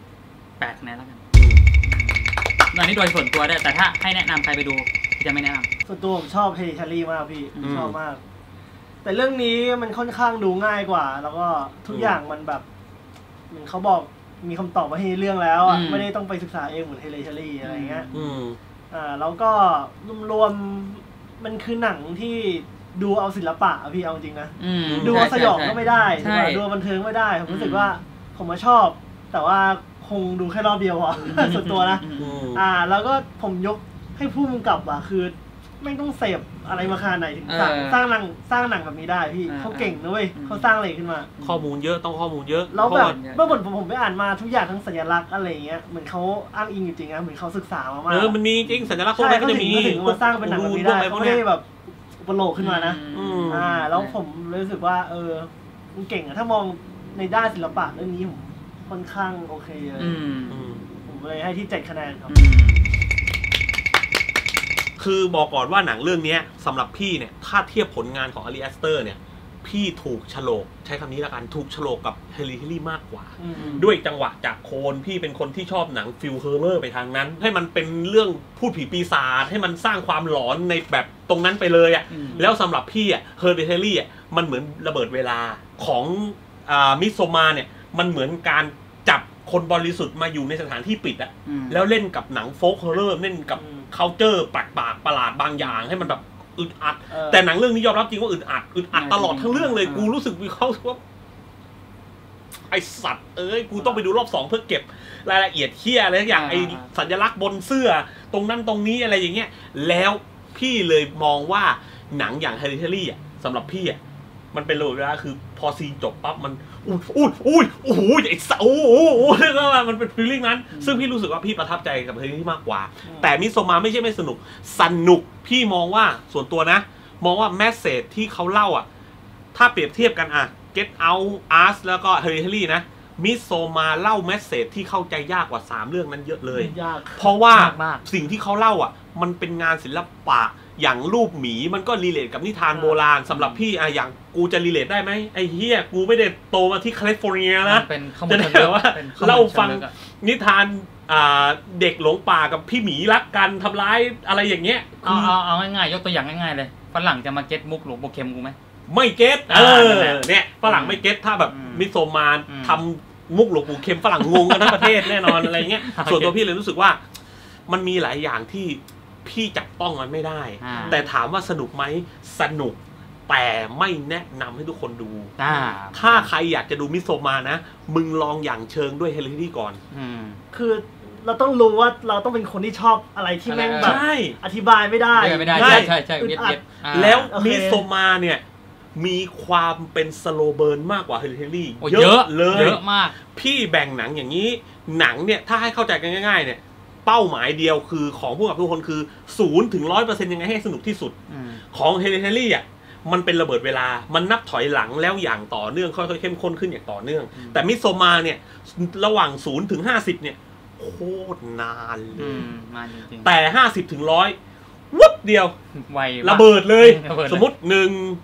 8 คะแนนแล้วกันอันนี้โดยส่วนตัวได้แต่ถ้าให้แนะนำใครไปดูจะไม่แนะนำส่วนตัวผมชอบเฮลิชารี่มากพี่ชอบมากแต่เรื่องนี้มันค่อนข้างดูง่ายกว่าแล้วก็ทุกอย่างมันแบบเหมือนเขาบอกมีคำตอบมาให้เรื่องแล้วอ่ะไม่ได้ต้องไปศึกษาเองเหมือนเฮลิชารี่อะไรเงี้ยแล้วก็รวมมันคือหนังที่ดูเอาศิลปะพี่เอาจริงนะดูเอาสยองก็ไม่ได้ดูบันเทิงไม่ได้ผมรู้สึกว่าผมมาชอบแต่ว่าคงดูแค่รอบเดียวอ่ะส่วนตัวนะแล้วก็ผมยกให้ผู้กำกับอ่ะคือไม่ต้องเสพอะไรมาขนาดไหนถึงสร้างหนังแบบนี้ได้พี่เขาเก่งนะเว้ยเขาสร้างอะไรขึ้นมาข้อมูลเยอะต้องข้อมูลเยอะแล้วแบบเมื่อผมไปอ่านมาทุกอย่างทั้งสัญลักษณ์อะไรเงี้ยเหมือนเขาอ้างอิงจริงๆนะเหมือนเขาศึกษามามากมันมีจริงสัญลักษณ์พวกนี้ก็จะมีถึงมาสร้างเป็นหนังแบบนี้ได้เขาไม่ได้แบบอุปโลกขึ้นมานะแล้วผมรู้สึกว่ามันเก่งอะถ้ามองในด้านศิลปะเรื่องนี้ผมค่อนข้างโอเคเลยผมเลยให้ที่7 คะแนนครับคือบอกก่อนว่าหนังเรื่องนี้สำหรับพี่เนี่ยถ้าเทียบผลงานของอารีแอสเตอร์เนี่ยพี่ถูกฉลกใช้คำนี้ละกันถูกฉลกกับเฮลิคลี่มากกว่าด้วยจังหวะจากโคนพี่เป็นคนที่ชอบหนังฟิลเฮอร์เรอร์ไปทางนั้นให้มันเป็นเรื่องพูดผีปีศาจให้มันสร้างความหลอนในแบบตรงนั้นไปเลยอ่ะแล้วสำหรับพี่อ่ะเฮอริเทลี่อ่ะมันเหมือนระเบิดเวลาของมิโซมาเนี่ยมันเหมือนการจับคนบริสุทธิ์มาอยู่ในสถานที่ปิดอ่ะแล้วเล่นกับหนังโฟล์คฮอร์เรอร์เล่นกับculture แปลกประหลาดบางอย่างให้มันแบบอึดอัดแต่หนังเรื่องนี้ยอมรับจริงว่าอึดอัดตลอดทั้งเรื่องเลยกูรู้สึกมีเขาว่าไอสัตว์กูต้องไปดูรอบ2เพื่อเก็บรายละเอียดเหี้ยอะไรอย่างไอสัญลักษณ์บนเสื้อตรงนั้นตรงนี้อะไรอย่างเงี้ยแล้วพี่เลยมองว่าหนังอย่าง Hereditary อ่ะสำหรับพี่อ่ะมันเป็นระเบิดเวลาคือพพอซีนจบปั๊บมันอุ้ยโอ้โหไอ้โอ้โหเรียกว่ามันเป็นฟีลลิ่งนั้นซึ่งพี่รู้สึกว่าพี่ประทับใจกับเพลงนี้มากกว่าแต่มิโซมาไม่ใช่ไม่สนุกพี่มองว่าส่วนตัวนะมองว่าแมสเสจที่เขาเล่าอ่ะถ้าเปรียบเทียบกันอ่ะ Get Out Us แล้วก็ Hereditary นะมิโซมาเล่าแมสเสจที่เข้าใจยากกว่า3เรื่องนั้นเยอะเลยเพราะว่าสิ่งที่เขาเล่าอ่ะมันเป็นงานศิลปะอย่างรูปหมีมันก็รีเลทกับนิทานโบราณสำหรับพี่อะอย่างกูจะรีเลทได้ไหมไอ้เฮียกูไม่ได้โตมาที่แคลิฟอร์เนียนะจะได้แบบว่าเล่าฟังนิทานเด็กหลงป่ากับพี่หมีรักกันทำร้ายอะไรอย่างเงี้ยเอาง่ายๆยกตัวอย่างง่ายๆเลยฝรั่งจะมาเก็ตมุกหลวงโปเกมกูไหมไม่เก็ตเนี่ยฝรั่งไม่เก็ตถ้าแบบมิโซมาทำมุกหลวงปู่เข็มฝรั่งงงกันทั้งประเทศแน่นอนอะไรเงี้ยส่วนตัวพี่เลยรู้สึกว่ามันมีหลายอย่างที่พี่จับต้องมันไม่ได้แต่ถามว่าสนุกไหมสนุกแต่ไม่แนะนำให้ทุกคนดูถ้าใครอยากจะดูมิโซมานะมึงลองอย่างเชิงด้วยเฮลิที่ก่อนคือเราต้องรู้ว่าเราต้องเป็นคนที่ชอบอะไรที่แม่งแบบอธิบายไม่ได้ใช่แล้วมิโซมาเนี่ยมีความเป็นสโลเบิร์นมากกว่าเฮลิเทอรี่เยอะเลยเยอะมากพี่แบ่งหนังอย่างนี้หนังเนี่ยถ้าให้เข้าใจกันง่ายๆเนี่ยเป้าหมายเดียวคือของผู้กับทุกคนคือ0 ถึง 100% ยังไงให้สนุกที่สุดของเฮลิเทอรี่อ่ะมันเป็นระเบิดเวลามันนับถอยหลังแล้วอย่างต่อเนื่องค่อยๆเข้มข้นขึ้นอย่างต่อเนื่องแต่มิโซมาเนี่ยระหว่าง0 ถึง 50เนี่ยโคตรนานเลยแต่50 ถึง 100วุบเดียวระเบิดเลยสมมติ1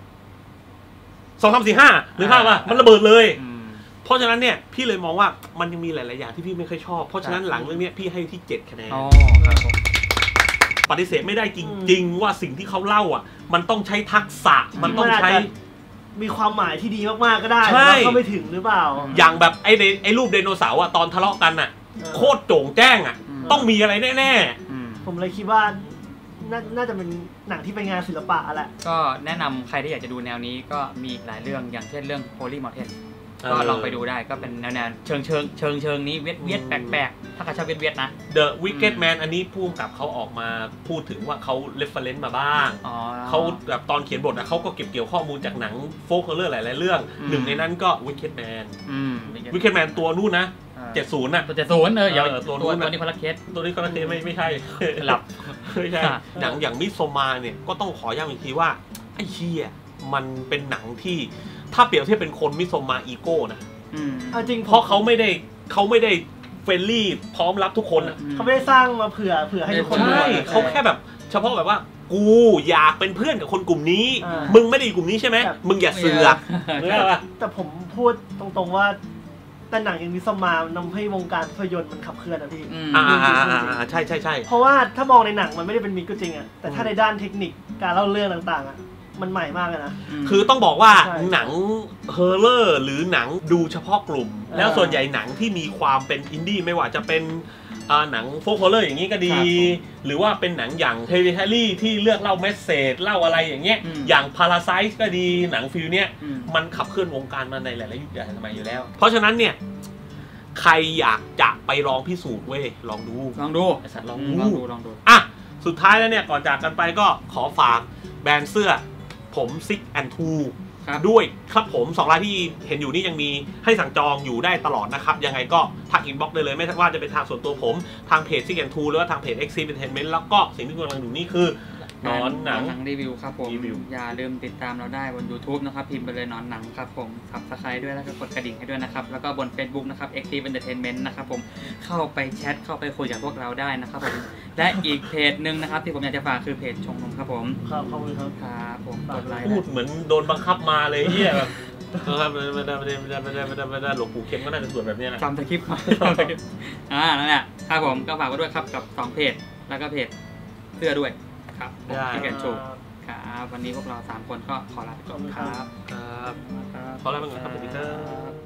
2 3 4 5หรือ5ว่ามันระเบิดเลยเพราะฉะนั้นเนี่ยพี่เลยมองว่ามันยังมีหลายๆอย่างที่พี่ไม่ค่อยชอบเพราะฉะนั้นหลังเรื่องนี้พี่ให้ที่7 คะแนนปฏิเสธไม่ได้จริงๆว่าสิ่งที่เขาเล่าอ่ะมันต้องใช้ทักษะมันต้องใช้มีความหมายที่ดีมากๆก็ได้แต่ว่าเขาไม่ถึงหรือเปล่าอย่างแบบไอ้รูปไดโนเสาร์อ่ะตอนทะเลาะกันอ่ะโคตรโจ่งแจ้งอ่ะต้องมีอะไรแน่ๆผมเลยคิดว่าน่าจะเป็นหนังที่เป็นงานศิลปะแหละก็แนะนำใครที่อยากจะดูแนวนี้ก็มีหลายเรื่องอย่างเช่นเรื่อง Holy Mountain ก็ลองไปดูได้ก็เป็นแนวเชิงนี้เวียดแปลกๆถ้าใครชอบเวียดนะ The Wicked Man อันนี้ผู้กำกับเขาออกมาพูดถึงว่าเขา reference มาบ้างเขาแบบตอนเขียนบทนะเขาก็เก็บเกี่ยวข้อมูลจากหนังโฟล์คฮอร์เรอร์หลายๆเรื่องหนึ่งในนั้นก็ Wicked Man Wicked Man ตัวนู้นนะ70น่ะตัว70อย่าตัวนี้คนละเคสตัวนี้คนละเคสไม่ใช่หลับไม่ใช่หนังอย่างมิโซมาเนี่ยก็ต้องขอย้ำอีกทีว่าไอ้เหี้ยมันเป็นหนังที่ถ้าเปรียบเทียบเป็นคนมิโซมาอีโก้นะจริงเพราะเขาไม่ได้เฟรนลี่พร้อมรับทุกคนอ่ะเขาไม่ได้สร้างมาเผื่อให้ทุกคนใช่เขาแค่แบบเฉพาะแบบว่ากูอยากเป็นเพื่อนกับคนกลุ่มนี้มึงไม่ได้อยู่กลุ่มนี้ใช่ไหมมึงอย่าเสือกแต่ผมพูดตรงๆว่าแต่หนังอย่างมิโซมาทำให้วงการภาพยนตร์มันขับเคลื่อนนะพี่ใช่เพราะว่าถ้ามองในหนังมันไม่ได้เป็นมิตรก็จริงอ่ะแต่ถ้าในด้านเทคนิคการเล่าเรื่องต่างๆอ่ะมันใหม่มากเลยนะคือต้องบอกว่าหนังเฮอร์เรอร์หรือหนังดูเฉพาะกลุ่มแล้วส่วนใหญ่หนังที่มีความเป็นอินดี้ไม่ว่าจะเป็นหนังโฟล์คฮอร์เรอร์อย่างนี้ก็ดีหรือว่าเป็นหนังอย่างเฮริทารี่ที่เลือกเล่าเมสเสจเล่าอะไรอย่างเงี้ยอย่างพาราไซส์ก็ดีหนังฟิลเนี้ยมันขับเคลื่อนวงการมาในหลายๆยุคหลายสมัยอยู่แล้วเพราะฉะนั้นเนี่ยใครอยากจะไปลองพิสูจน์เว้ยลองดูไอ้สัตว์ลองดูอ่ะสุดท้ายแล้วเนี่ยก่อนจากกันไปก็ขอฝากแบรนด์เสื้อผมซิกแอนทูด้วยครับผม2 รายที่เห็นอยู่นี่ยังมีให้สั่งจองอยู่ได้ตลอดนะครับยังไงก็ทักอินบ็อกซ์ได้เลยไม่ว่าจะเป็นทางส่วนตัวผมทางเพจซิกแอนทูหรือว่าทางเพจ Exit Entertainment แล้วก็สิ่งที่กำลังดูนี่คือนอนหนังรีวิวครับผมอย่าลืมติดตามเราได้บน YouTube นะครับพิมพ์ไปเลยนอนหนังครับผม Subscribe ด้วยแล้วก็กดกระดิ่งให้ด้วยนะครับแล้วก็บน Facebook นะครับ Exit Entertainment นะครับผมเข้าไปแชทเข้าไปคุยกับพวกเราได้นะครับผมและอีกเพจนึงนะครับที่ผมอยากจะฝากคือเพจชงนมครับผมครับขอบคุณครับครับผมกดไลค์พูดเหมือนโดนบังคับมาเลยเหี้ยแบบครับไม่ได้หลวงปู่เข็มก็น่าจะสวดแบบนี้นะจำสคริปต์มานั่นแหละครับผมก็ฝากไว้ด้วยครับกับ2เพจแล้วก็เพจเสื้อด้วยครับที่แกนโชว์ครับวันนี้พวกเรา3 คนก็ขอลาไปก่อนครับขอลาไปก่อนครับสวัสดีครับ